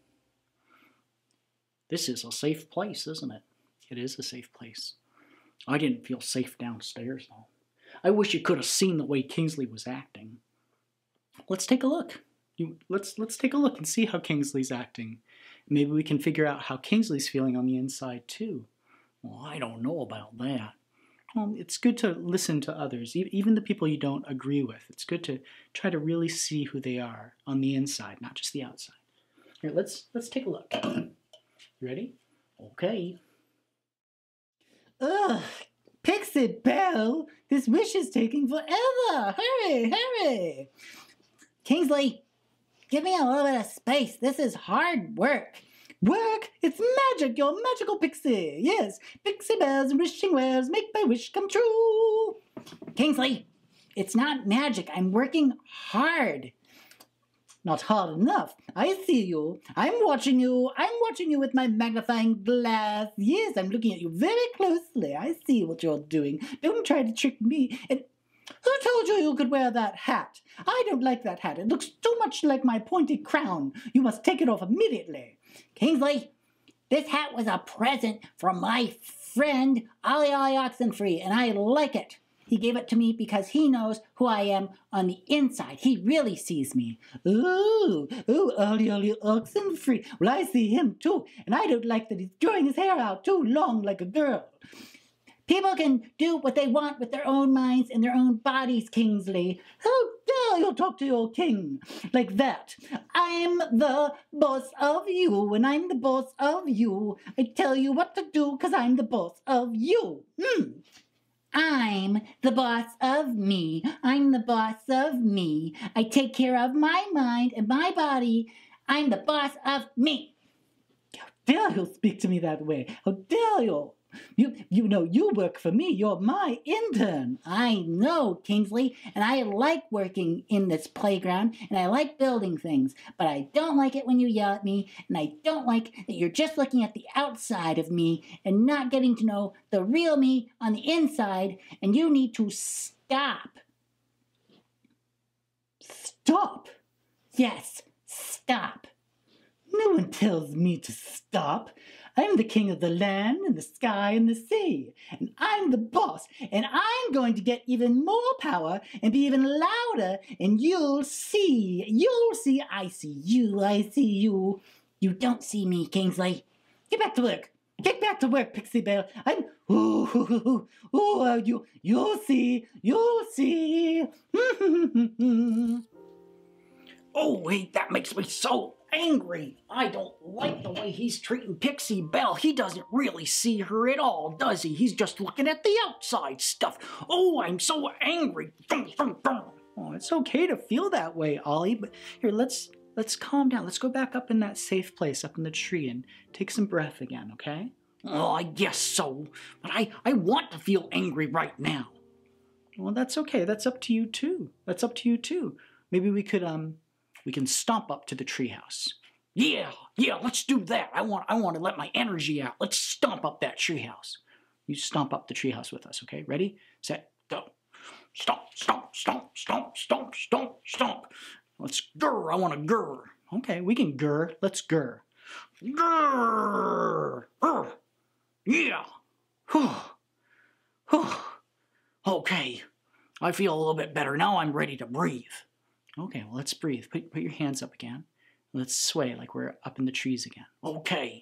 This is a safe place, isn't it? It is a safe place. I didn't feel safe downstairs, though. I wish you could have seen the way Kingsley was acting. Let's take a look. Let's take a look and see how Kingsley's acting. Maybe we can figure out how Kingsley's feeling on the inside, too. Well, I don't know about that. Well, it's good to listen to others, even the people you don't agree with. It's good to try to really see who they are on the inside, not just the outside. Here, let's take a look. You ready? Okay. Ugh, Pixie Belle, this wish is taking forever. Hurry. Kingsley, give me a little bit of space. This is hard work. Work? It's magic. You're a magical pixie. Yes, Pixie Belle's wishing wells make my wish come true. Kingsley, it's not magic. I'm working hard. Not hard enough. I see you. I'm watching you. I'm watching you with my magnifying glass. Yes, I'm looking at you very closely. I see what you're doing. Don't try to trick me. And who told you you could wear that hat? I don't like that hat. It looks too much like my pointy crown. You must take it off immediately. Kingsley, this hat was a present from my friend Olive Olive Oxenfree, and I like it. He gave it to me because he knows who I am on the inside. He really sees me. Olive Olive Oxenfree. Well, I see him too, and I don't like that he's growing his hair out too long like a girl. People can do what they want with their own minds and their own bodies, Kingsley. How dare you talk to your king like that? I'm the boss of you, and I'm the boss of you. I tell you what to do because I'm the boss of you. I'm the boss of me. I'm the boss of me. I take care of my mind and my body. I'm the boss of me. How dare you speak to me that way? How dare you? You know you work for me. You're my intern. I know, Kingsley, and I like working in this playground, and I like building things, but I don't like it when you yell at me, and I don't like that you're just looking at the outside of me and not getting to know the real me on the inside, and you need to stop. Stop? Yes, stop. No one tells me to stop. I'm the king of the land and the sky and the sea. And I'm the boss. And I'm going to get even more power and be even louder. And you'll see. You'll see. I see you. I see you. You don't see me, Kingsley. Get back to work. Get back to work, Pixie Belle. You'll see. You'll see. Oh, wait, that makes me so angry. I don't like the way he's treating Pixie Belle. He doesn't really see her at all, does he? He's just looking at the outside stuff. Oh, I'm so angry. Oh, it's okay to feel that way, Ollie, but here, let's let's calm down. Let's go back up in that safe place up in the tree and take some breath again, okay? Oh, I guess so. But I want to feel angry right now. Well, that's okay. That's up to you too. That's up to you too. Maybe we can stomp up to the treehouse. Yeah, let's do that. I want to let my energy out. Let's stomp up that treehouse. You stomp up the treehouse with us, okay? Ready, set, go. Stomp, stomp, stomp, stomp, stomp, stomp, stomp. Let's grr. I want to grr. Okay, we can grr. Let's grr. Grr. Yeah. Whew. Whew. Okay. I feel a little bit better. Now I'm ready to breathe. Okay, well, let's breathe. Put your hands up again. Let's sway like we're up in the trees again. Okay.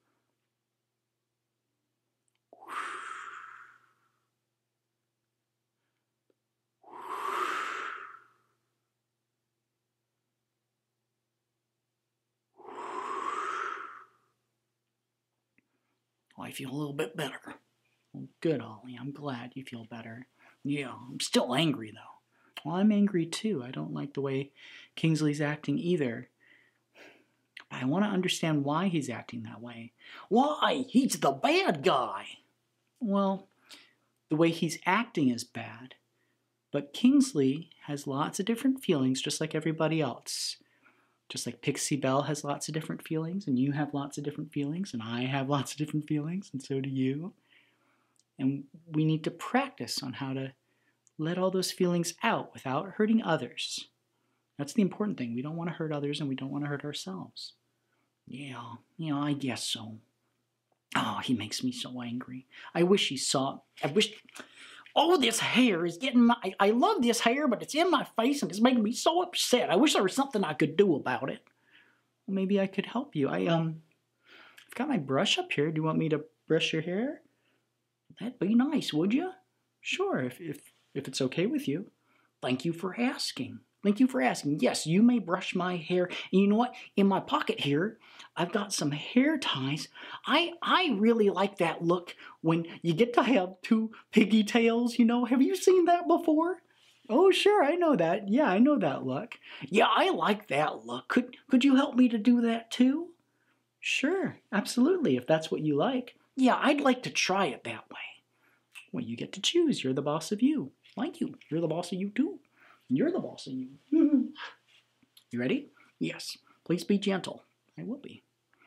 I feel a little bit better. Well, good, Ollie. I'm glad you feel better. Yeah, I'm still angry though. Well, I'm angry too. I don't like the way Kingsley's acting either. But I want to understand why he's acting that way. Why? He's the bad guy. Well, the way he's acting is bad. But Kingsley has lots of different feelings just like everybody else. Just like Pixie Belle has lots of different feelings, and you have lots of different feelings, and I have lots of different feelings, and so do you. And we need to practice on how to let all those feelings out without hurting others. That's the important thing. We don't want to hurt others, and we don't want to hurt ourselves. Yeah, I guess so. Oh, he makes me so angry. I wish he saw. Oh, this hair is getting I love this hair, but it's in my face and it's making me so upset. I wish there was something I could do about it. Well, maybe I could help you. I've got my brush up here. Do you want me to brush your hair? That'd be nice, would you? Sure, if it's okay with you. Thank you for asking. Thank you for asking. Yes, you may brush my hair. And you know what? In my pocket here, I've got some hair ties. I really like that look when you get to have two piggy tails, you know. Have you seen that before? Oh, sure, I know that. Yeah, I know that look. Yeah, I like that look. Could you help me to do that too? Sure, absolutely, if that's what you like. Yeah, I'd like to try it that way. Well, you get to choose. You're the boss of you. Thank you. You're the boss of you too. You're the boss of you. You ready? Yes. Please be gentle. I will be.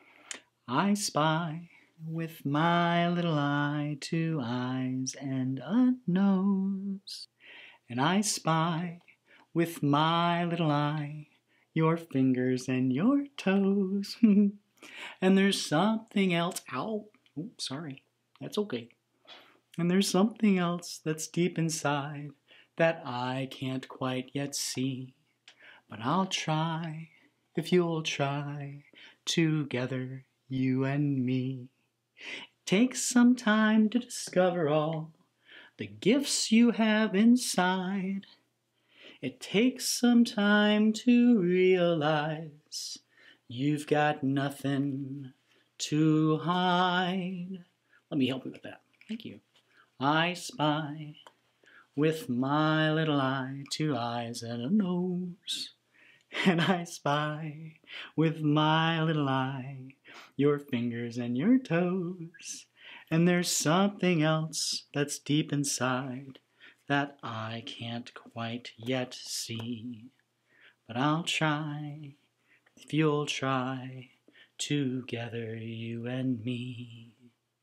I spy with my little eye 2 eyes and a nose. And I spy with my little eye your fingers and your toes. And there's something else. Ow. Oh, sorry. That's okay. And there's something else that's deep inside that I can't quite yet see. But I'll try, if you'll try, together, you and me. It takes some time to discover all the gifts you have inside. It takes some time to realize you've got nothing to hide. Let me help you with that. Thank you. I spy with my little eye 2 eyes and a nose. And I spy with my little eye your fingers and your toes. And there's something else that's deep inside that I can't quite yet see. But I'll try, if you'll try, together you and me.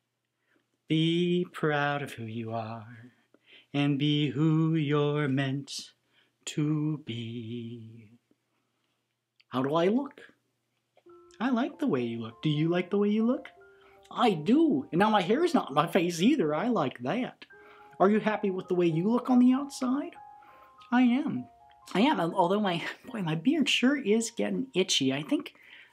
Be proud of who you are, and be who you're meant to be. How do I look? I like the way you look. Do you like the way you look? I do. And now my hair's not in my face either. I like that. Are you happy with the way you look on the outside? I am. Although my beard sure is getting itchy. I think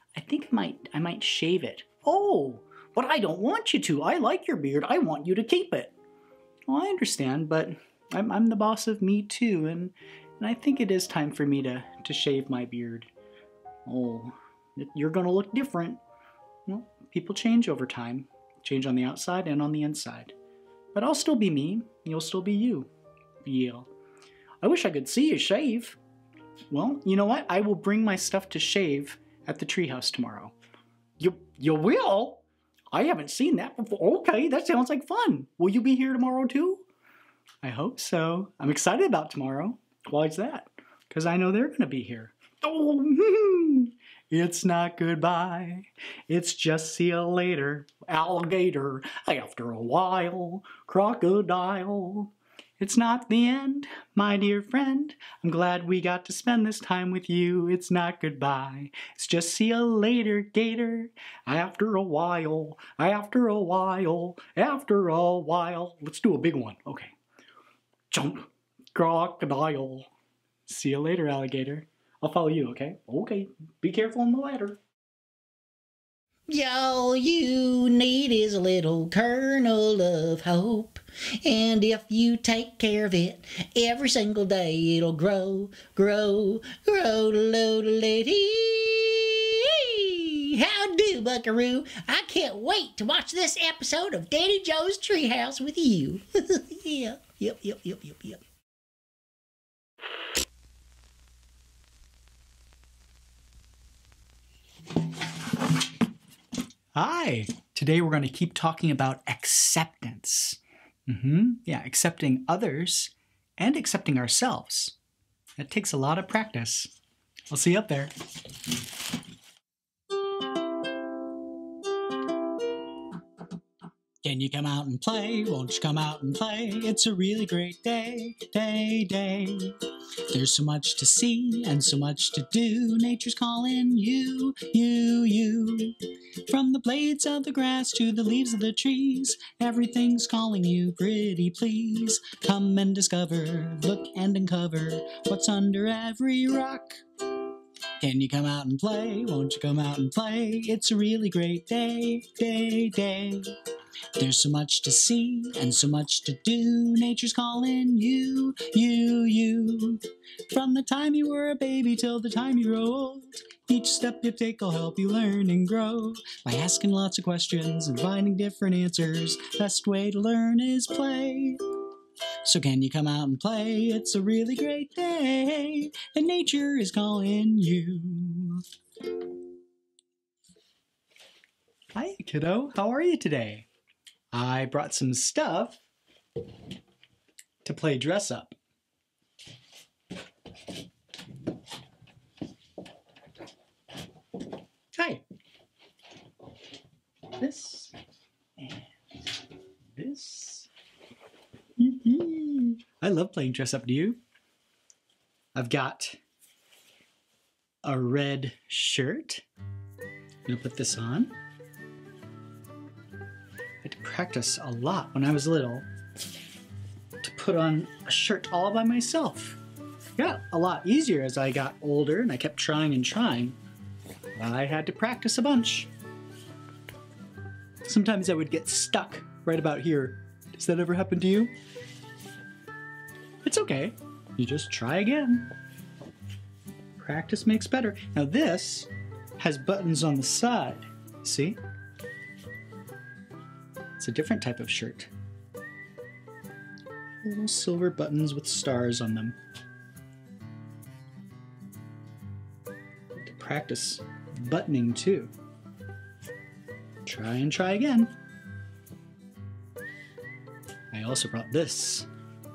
I might shave it. Oh, but I don't want you to. I like your beard. I want you to keep it. Well, I understand, but I'm the boss of me too, and I think it is time for me to shave my beard. Oh, you're gonna look different. Well, people change over time. Change on the outside and on the inside. But I'll still be me. You'll still be you. Yeah. I wish I could see you shave. Well, you know what? I will bring my stuff to shave at the treehouse tomorrow. You will? I haven't seen that before. Okay, that sounds like fun. Will you be here tomorrow too? I hope so. I'm excited about tomorrow. Why is that? Because I know they're going to be here. Oh, it's not goodbye. It's just see you later. Alligator. After a while. Crocodile. It's not the end, my dear friend. I'm glad we got to spend this time with you. It's not goodbye. It's just see you later, gator. After a while. After a while. After a while. Let's do a big one. Okay. Jump. Crocodile. See you later, alligator. I'll follow you, okay? Okay. Be careful on the ladder. All you need is a little kernel of hope. And if you take care of it every single day, it'll grow, grow, grow. How do, Buckaroo? I can't wait to watch this episode of Danny Joe's Treehouse with you. Yeah. Yep. Hi! Today we're going to keep talking about acceptance. Yeah, accepting others and accepting ourselves. That takes a lot of practice. I'll see you up there. Can you come out and play? Won't you come out and play? It's a really great day. There's so much to see and so much to do. Nature's calling you. From the blades of the grass to the leaves of the trees, everything's calling you, pretty please. Come and discover, look and uncover what's under every rock. Can you come out and play? Won't you come out and play? It's a really great day. There's so much to see and so much to do. Nature's calling you. From the time you were a baby till the time you grow old, each step you take will help you learn and grow. By asking lots of questions and finding different answers, best way to learn is play. So can you come out and play? It's a really great day, and nature is calling you. Hi, kiddo. How are you today? I brought some stuff to play dress up. Hi. This and this. I love playing dress up. Do you? I've got a red shirt. I'm gonna put this on. I had to practice a lot when I was little to put on a shirt all by myself. It got a lot easier as I got older and I kept trying and trying. I had to practice a bunch. Sometimes I would get stuck right about here. Does that ever happen to you? It's okay. You just try again. Practice makes better. Now this has buttons on the side. See? It's a different type of shirt. Little silver buttons with stars on them. To practice buttoning too. Try and try again. I also brought this.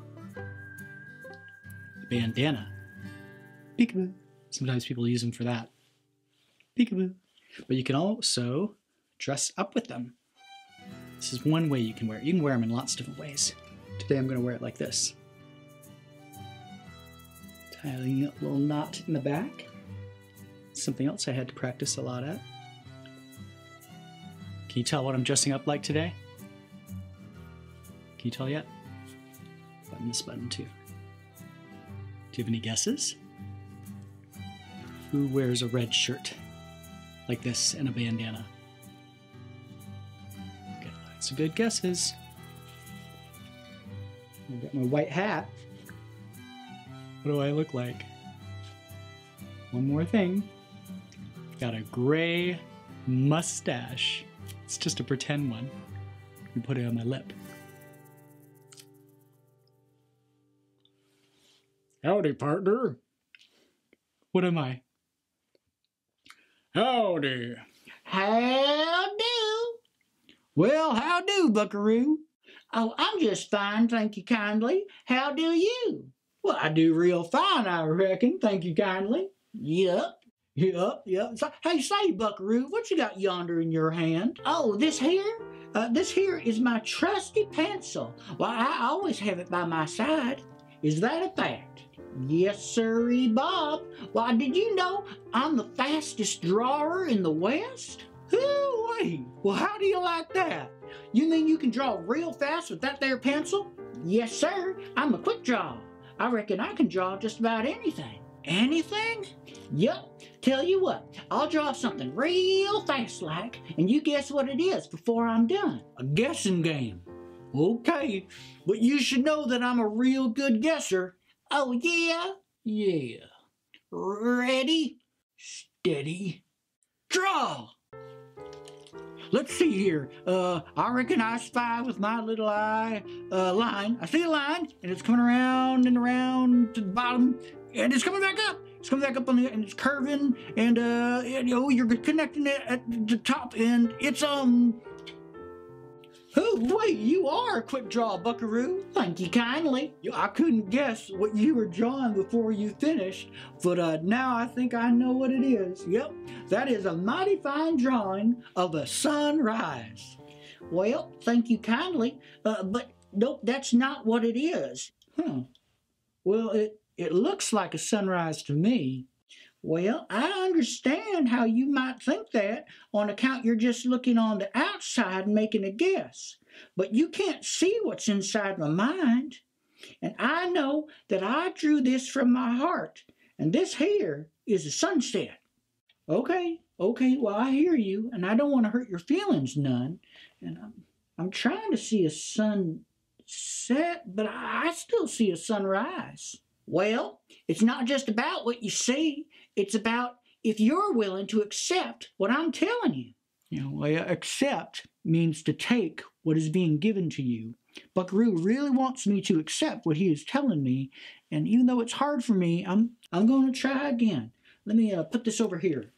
A bandana. Peekaboo. Sometimes people use them for that. Peekaboo. But you can also dress up with them. This is one way you can wear it. You can wear them in lots of different ways. Today I'm going to wear it like this. Tying a little knot in the back. Something else I had to practice a lot at. Can you tell what I'm dressing up like today? Can you tell yet? Button this button too. Do you have any guesses? Who wears a red shirt like this and a bandana? Got lots of good guesses. I've got my white hat. What do I look like? One more thing. Got a gray mustache. It's just a pretend one. We put it on my lip. Howdy, partner. What am I? Howdy. How do? Well, how do, buckaroo? Oh, I'm just fine, thank you kindly. How do you? Well, I do real fine, I reckon, thank you kindly. Yup. So, hey, say, buckaroo, what you got yonder in your hand? Oh, this here? This here is my trusty pencil. Why, I always have it by my side. Is that a fact? Yes, sirree, Bob. Why, did you know I'm the fastest drawer in the West? Hoo-wee! Well, how do you like that? You mean you can draw real fast with that there pencil? Yes, sir. I'm a quick drawer. I reckon I can draw just about anything. Anything? Yup. Tell you what, I'll draw something real fast like, and you guess what it is before I'm done. A guessing game. Okay, but you should know that I'm a real good guesser. Oh, yeah? Yeah. Ready? Steady. Draw! Let's see here. I reckon I spy with my little eye line. I see a line, and it's coming around and around to the bottom, and it's coming back up. It's coming back up on the, and it's curving, and you're connecting it at the top, and it's Oh, wait, you are a quick draw, buckaroo. Thank you kindly. I couldn't guess what you were drawing before you finished, but now I think I know what it is. Yep, that is a mighty fine drawing of a sunrise. Well, thank you kindly, but nope, that's not what it is. Well, it looks like a sunrise to me. Well, I understand how you might think that on account you're just looking on the outside and making a guess. But you can't see what's inside my mind. And I know that I drew this from my heart. And this here is a sunset. Okay, well, I hear you, and I don't want to hurt your feelings none. And I'm trying to see a sunset, but I still see a sunrise. Well, it's not just about what you see. It's about if you're willing to accept what I'm telling you. Accept means to take what is being given to you. Buckaroo really wants me to accept what he is telling me, and even though it's hard for me, I'm going to try again. Let me put this over here.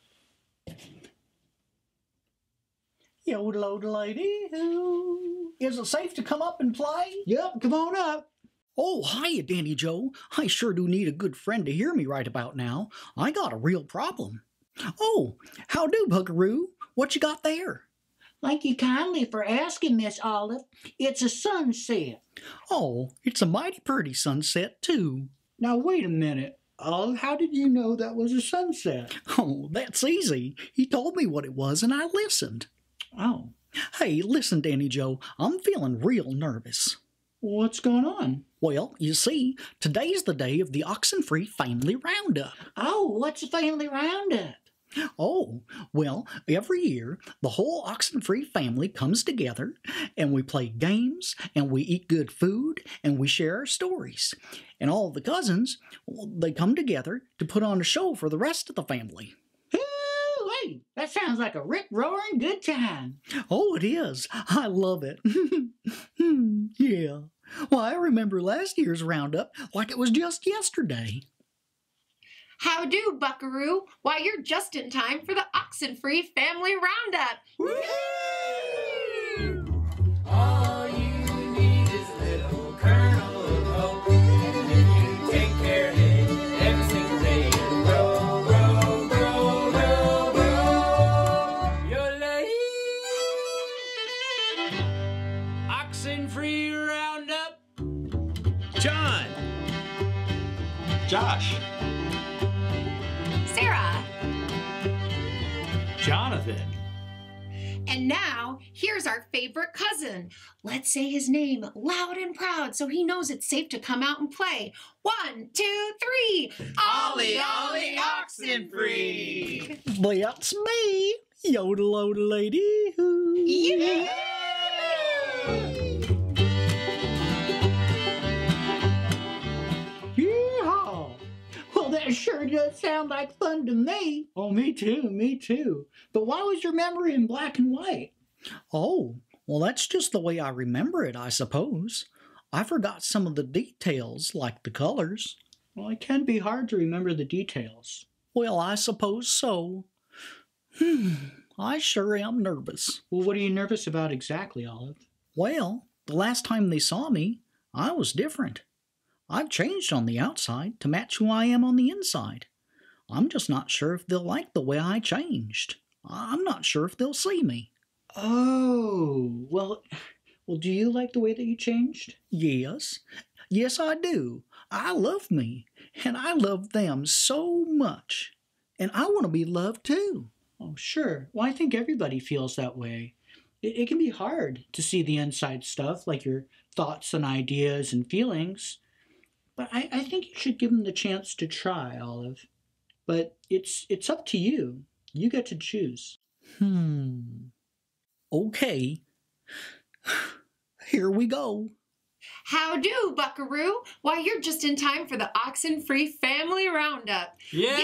Yodel-lady, is it safe to come up and play? Yep, come on up. Oh, hiya, Danny Joe. I sure do need a good friend to hear me right about now. I got a real problem. Oh, how do, buckaroo? What you got there? Thank you kindly for asking, Miss Olive. It's a sunset. Oh, it's a mighty pretty sunset, too. Now, wait a minute. Olive, how did you know that was a sunset? Oh, that's easy. He told me what it was, and I listened. Oh. Hey, listen, Danny Joe. I'm feeling real nervous. What's going on? Well, you see, today's the day of the Oxenfree Family Roundup. Oh, what's a family roundup? Oh, well, every year, the whole Oxenfree family comes together, and we play games, and we eat good food, and we share our stories. And all the cousins, they come together to put on a show for the rest of the family. Hey, that sounds like a rip-roaring good time. Oh, it is. I love it. Yeah. Well, I remember last year's roundup like it was just yesterday. How do, buckaroo? Why, you're just in time for the Oxenfree Family Roundup. Woo! All you need is a little kernel of hope, and then you take care of it every single day. And grow, grow, grow, grow, grow. Your life. Oxenfree Roundup. John. Josh. Sarah. Jonathan. And now, here's our favorite cousin. Let's say his name loud and proud so he knows it's safe to come out and play. 1, 2, 3. Ollie, Ollie, Oxenfree. That's me, Yodel-lady. Yeah! Yeehaw! Well, that sure does sound like fun to me. Oh, me too. But why was your memory in black and white? Oh, well, that's just the way I remember it, I suppose. I forgot some of the details, like the colors. Well, it can be hard to remember the details. Well, I suppose so. I sure am nervous. Well, what are you nervous about exactly, Olive? Well, the last time they saw me, I was different. I've changed on the outside to match who I am on the inside. I'm just not sure if they'll like the way I changed. I'm not sure if they'll see me. Oh, well, do you like the way that you changed? Yes. Yes, I do. I love me, and I love them so much. And I want to be loved too. Oh, sure. Well, I think everybody feels that way. It can be hard to see the inside stuff, like your thoughts and ideas and feelings. But I think you should give them the chance to try, Olive. But it's up to you. You get to choose. Okay. Here we go. How do, Buckaroo? Why, you're just in time for the Oxenfree Family Roundup. Yeah!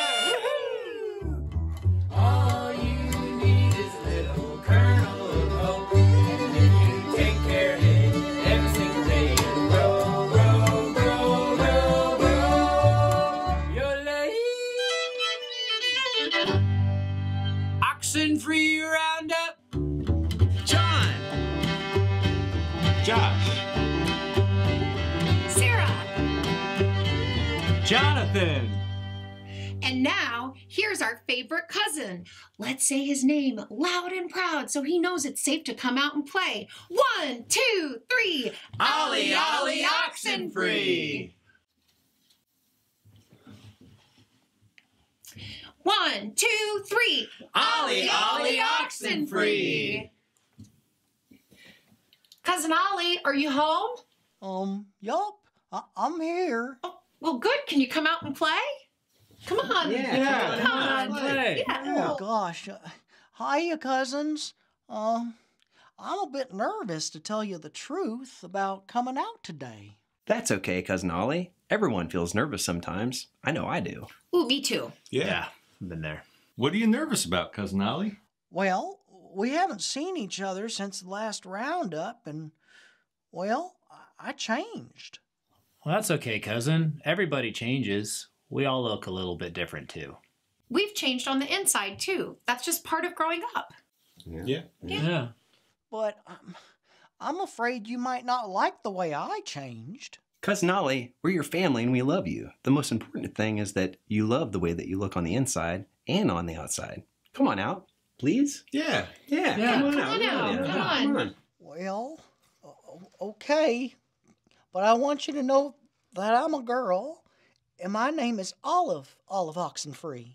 All you need is a little kernel of hope, and then you take care of it every single day. Grow, grow, grow, grow, grow. Your life. Oxenfree Roundup. John. Josh. Sarah. Jonathan. And now, here's our favorite cousin. Let's say his name loud and proud so he knows it's safe to come out and play. 1, 2, 3. Ollie Ollie Oxenfree. 1, 2, 3. Ollie Ollie Oxenfree. Cousin Ollie, are you home? Yup. I'm here. Oh, well, good. Can you come out and play? Come on. Yeah, Come on. play. Yeah. Oh, gosh. Hiya, cousins. I'm a bit nervous, to tell you the truth, about coming out today. That's okay, Cousin Ollie. Everyone feels nervous sometimes. I know I do. Ooh, me too. Yeah, Been there. what are you nervous about, Cousin Ollie? Well, we haven't seen each other since the last roundup, and, well, I changed. Well, that's okay, cousin. Everybody changes. We all look a little bit different, too. We've changed on the inside, too. That's just part of growing up. Yeah. Yeah. But I'm afraid you might not like the way I changed. Cousin Ollie, we're your family and we love you. The most important thing is that you love the way that you look on the inside and on the outside. Come on out, please. Yeah. Yeah, Yeah, come on come out. on out, come on. Come on. Well, okay. But I want you to know that I'm a girl, and my name is Olive Oxenfree.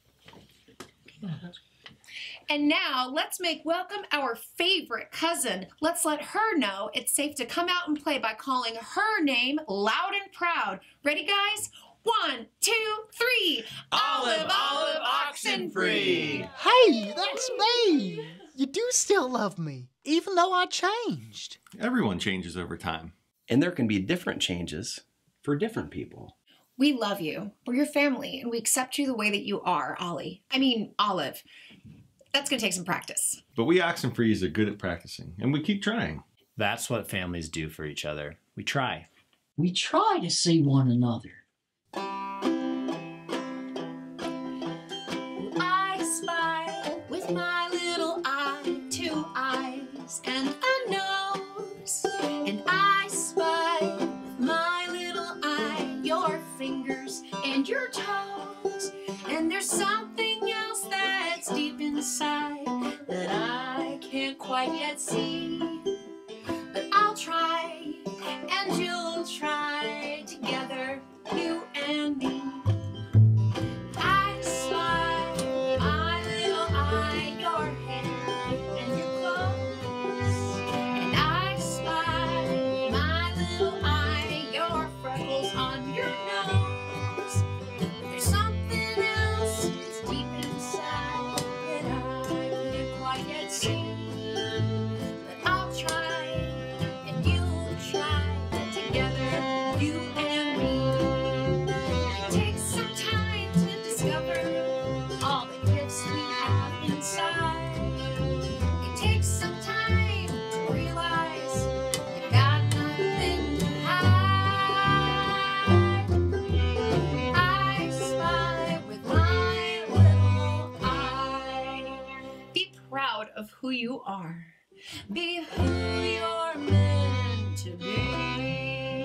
And now, let's make welcome our favorite cousin. Let's let her know it's safe to come out and play by calling her name loud and proud. Ready, guys? 1, 2, 3. Olive Olive Oxenfree. Hey, that's me! You do still love me, even though I changed. Everyone changes over time. And there can be different changes for different people. We love you. We're your family, and we accept you the way that you are, Olive. That's going to take some practice. But we Oxenfrees are good at practicing, and we keep trying. That's what families do for each other. We try. We try to see one another. I spy with my little eye 2 eyes and a nose. And I spy with my little eye your fingers and your toes. And there's something else that's deep inside that I can't quite yet see. But I'll try, and you'll try together, you and me. I spy my little eye, your hair and your clothes. And I spy my little eye, your freckles on your nose. There's you are. Be who you're meant to be.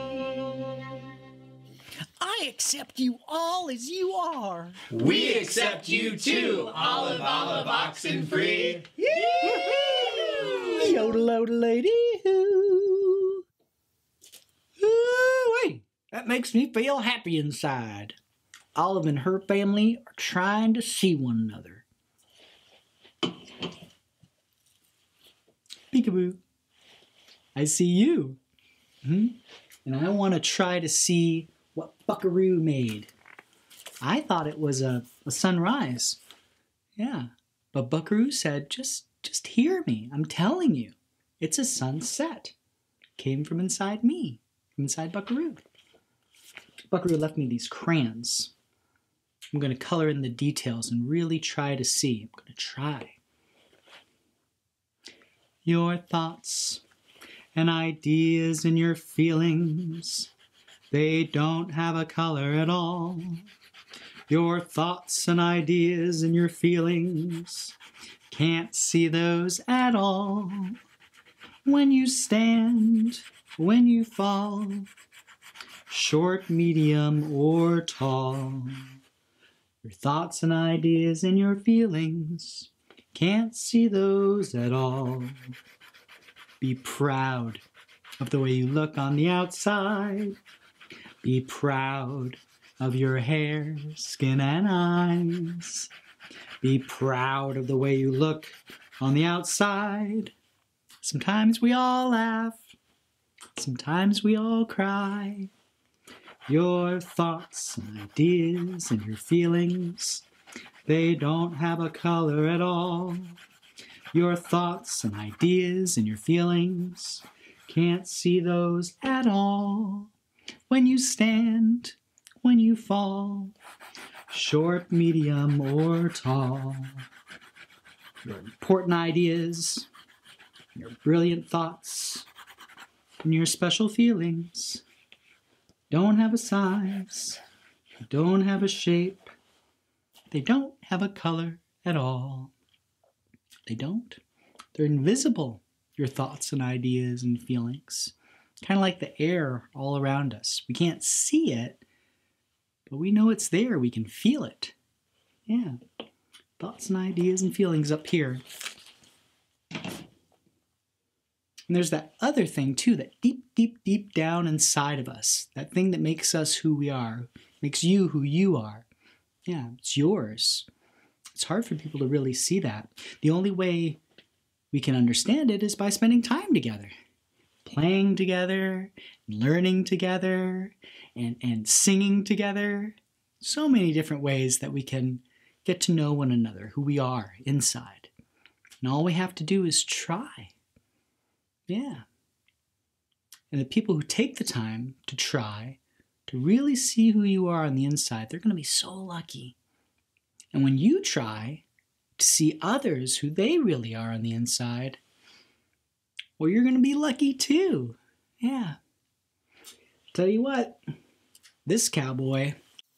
I accept you all as you are. We accept you too, Olive Olive Oxenfree. Yodel-odel-lady hoo. Ooh-wee. That makes me feel happy inside. Olive and her family are trying to see one another. Peekaboo. I see you. And I want to try to see what Buckaroo made. I thought it was a sunrise. Yeah. But Buckaroo said, just hear me. I'm telling you. It's a sunset. Came from inside me. From inside Buckaroo. Buckaroo left me these crayons. I'm going to color in the details and really try to see. I'm going to try. Your thoughts and ideas and your feelings, they don't have a color at all. Your thoughts and ideas and your feelings, can't see those at all. When you stand, when you fall, short, medium, or tall, your thoughts and ideas and your feelings, can't see those at all. Be proud of the way you look on the outside. Be proud of your hair, skin, and eyes. Be proud of the way you look on the outside. Sometimes we all laugh. Sometimes we all cry. Your thoughts and ideas and your feelings, they don't have a color at all. Your thoughts and ideas and your feelings, can't see those at all. When you stand, when you fall, short, medium, or tall, your important ideas, your brilliant thoughts, and your special feelings don't have a size, don't have a shape, they don't have a color at all. They don't. They're invisible, your thoughts and ideas and feelings. Kind of like the air all around us. We can't see it, but we know it's there. We can feel it. Yeah. Thoughts and ideas and feelings up here. And there's that other thing too, that deep, deep, deep down inside of us. That thing that makes us who we are. Makes you who you are. Yeah, it's yours. It's hard for people to really see that. The only way we can understand it is by spending time together. Playing together, learning together, and singing together. So many different ways that we can get to know one another, who we are inside. And all we have to do is try. Yeah. And the people who take the time to try, to really see who you are on the inside, they're going to be so lucky. And when you try to see others who they really are on the inside, well, you're going to be lucky too. Yeah. Tell you what, this cowboy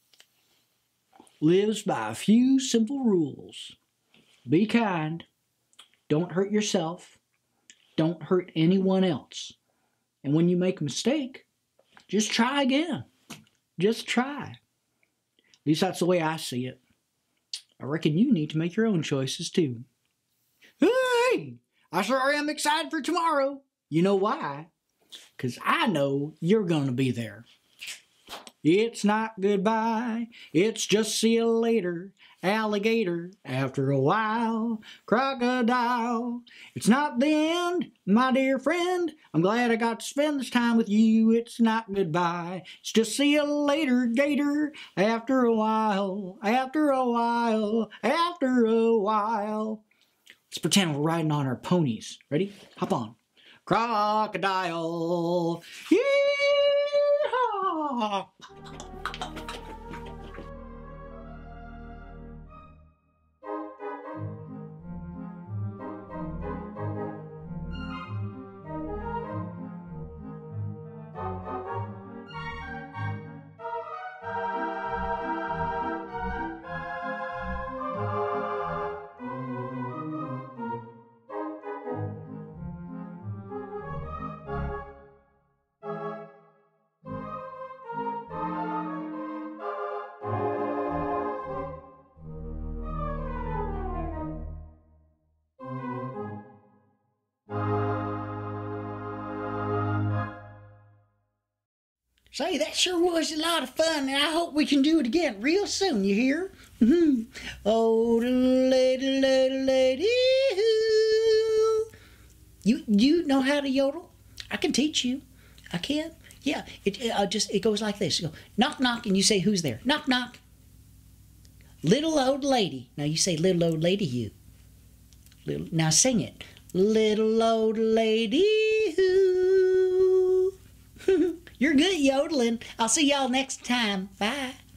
lives by a few simple rules. Be kind. Don't hurt yourself. Don't hurt anyone else. And when you make a mistake, just try again. Just try. At least that's the way I see it. I reckon you need to make your own choices too. Hey! I sure am excited for tomorrow. You know why? Because I know you're going to be there. It's not goodbye. It's just see you later. Alligator after a while. Crocodile. It's not the end, my dear friend. I'm glad I got to spend this time with you. It's not goodbye. It's just see you later, gator. After a while. After a while. After a while. Let's pretend we're riding on our ponies. Ready? Hop on. Crocodile. Yee-haw! Say, that sure was a lot of fun, and I hope we can do it again real soon, you hear? Oh, lady, lady, lady, you know how to yodel? I can teach you. I can. Yeah, it goes like this. You go, knock, knock, and you say, who's there? Knock, knock. Little old lady. Now you say, little old lady, you. Now sing it. Little old lady, who. You're good yodeling. I'll see y'all next time. Bye.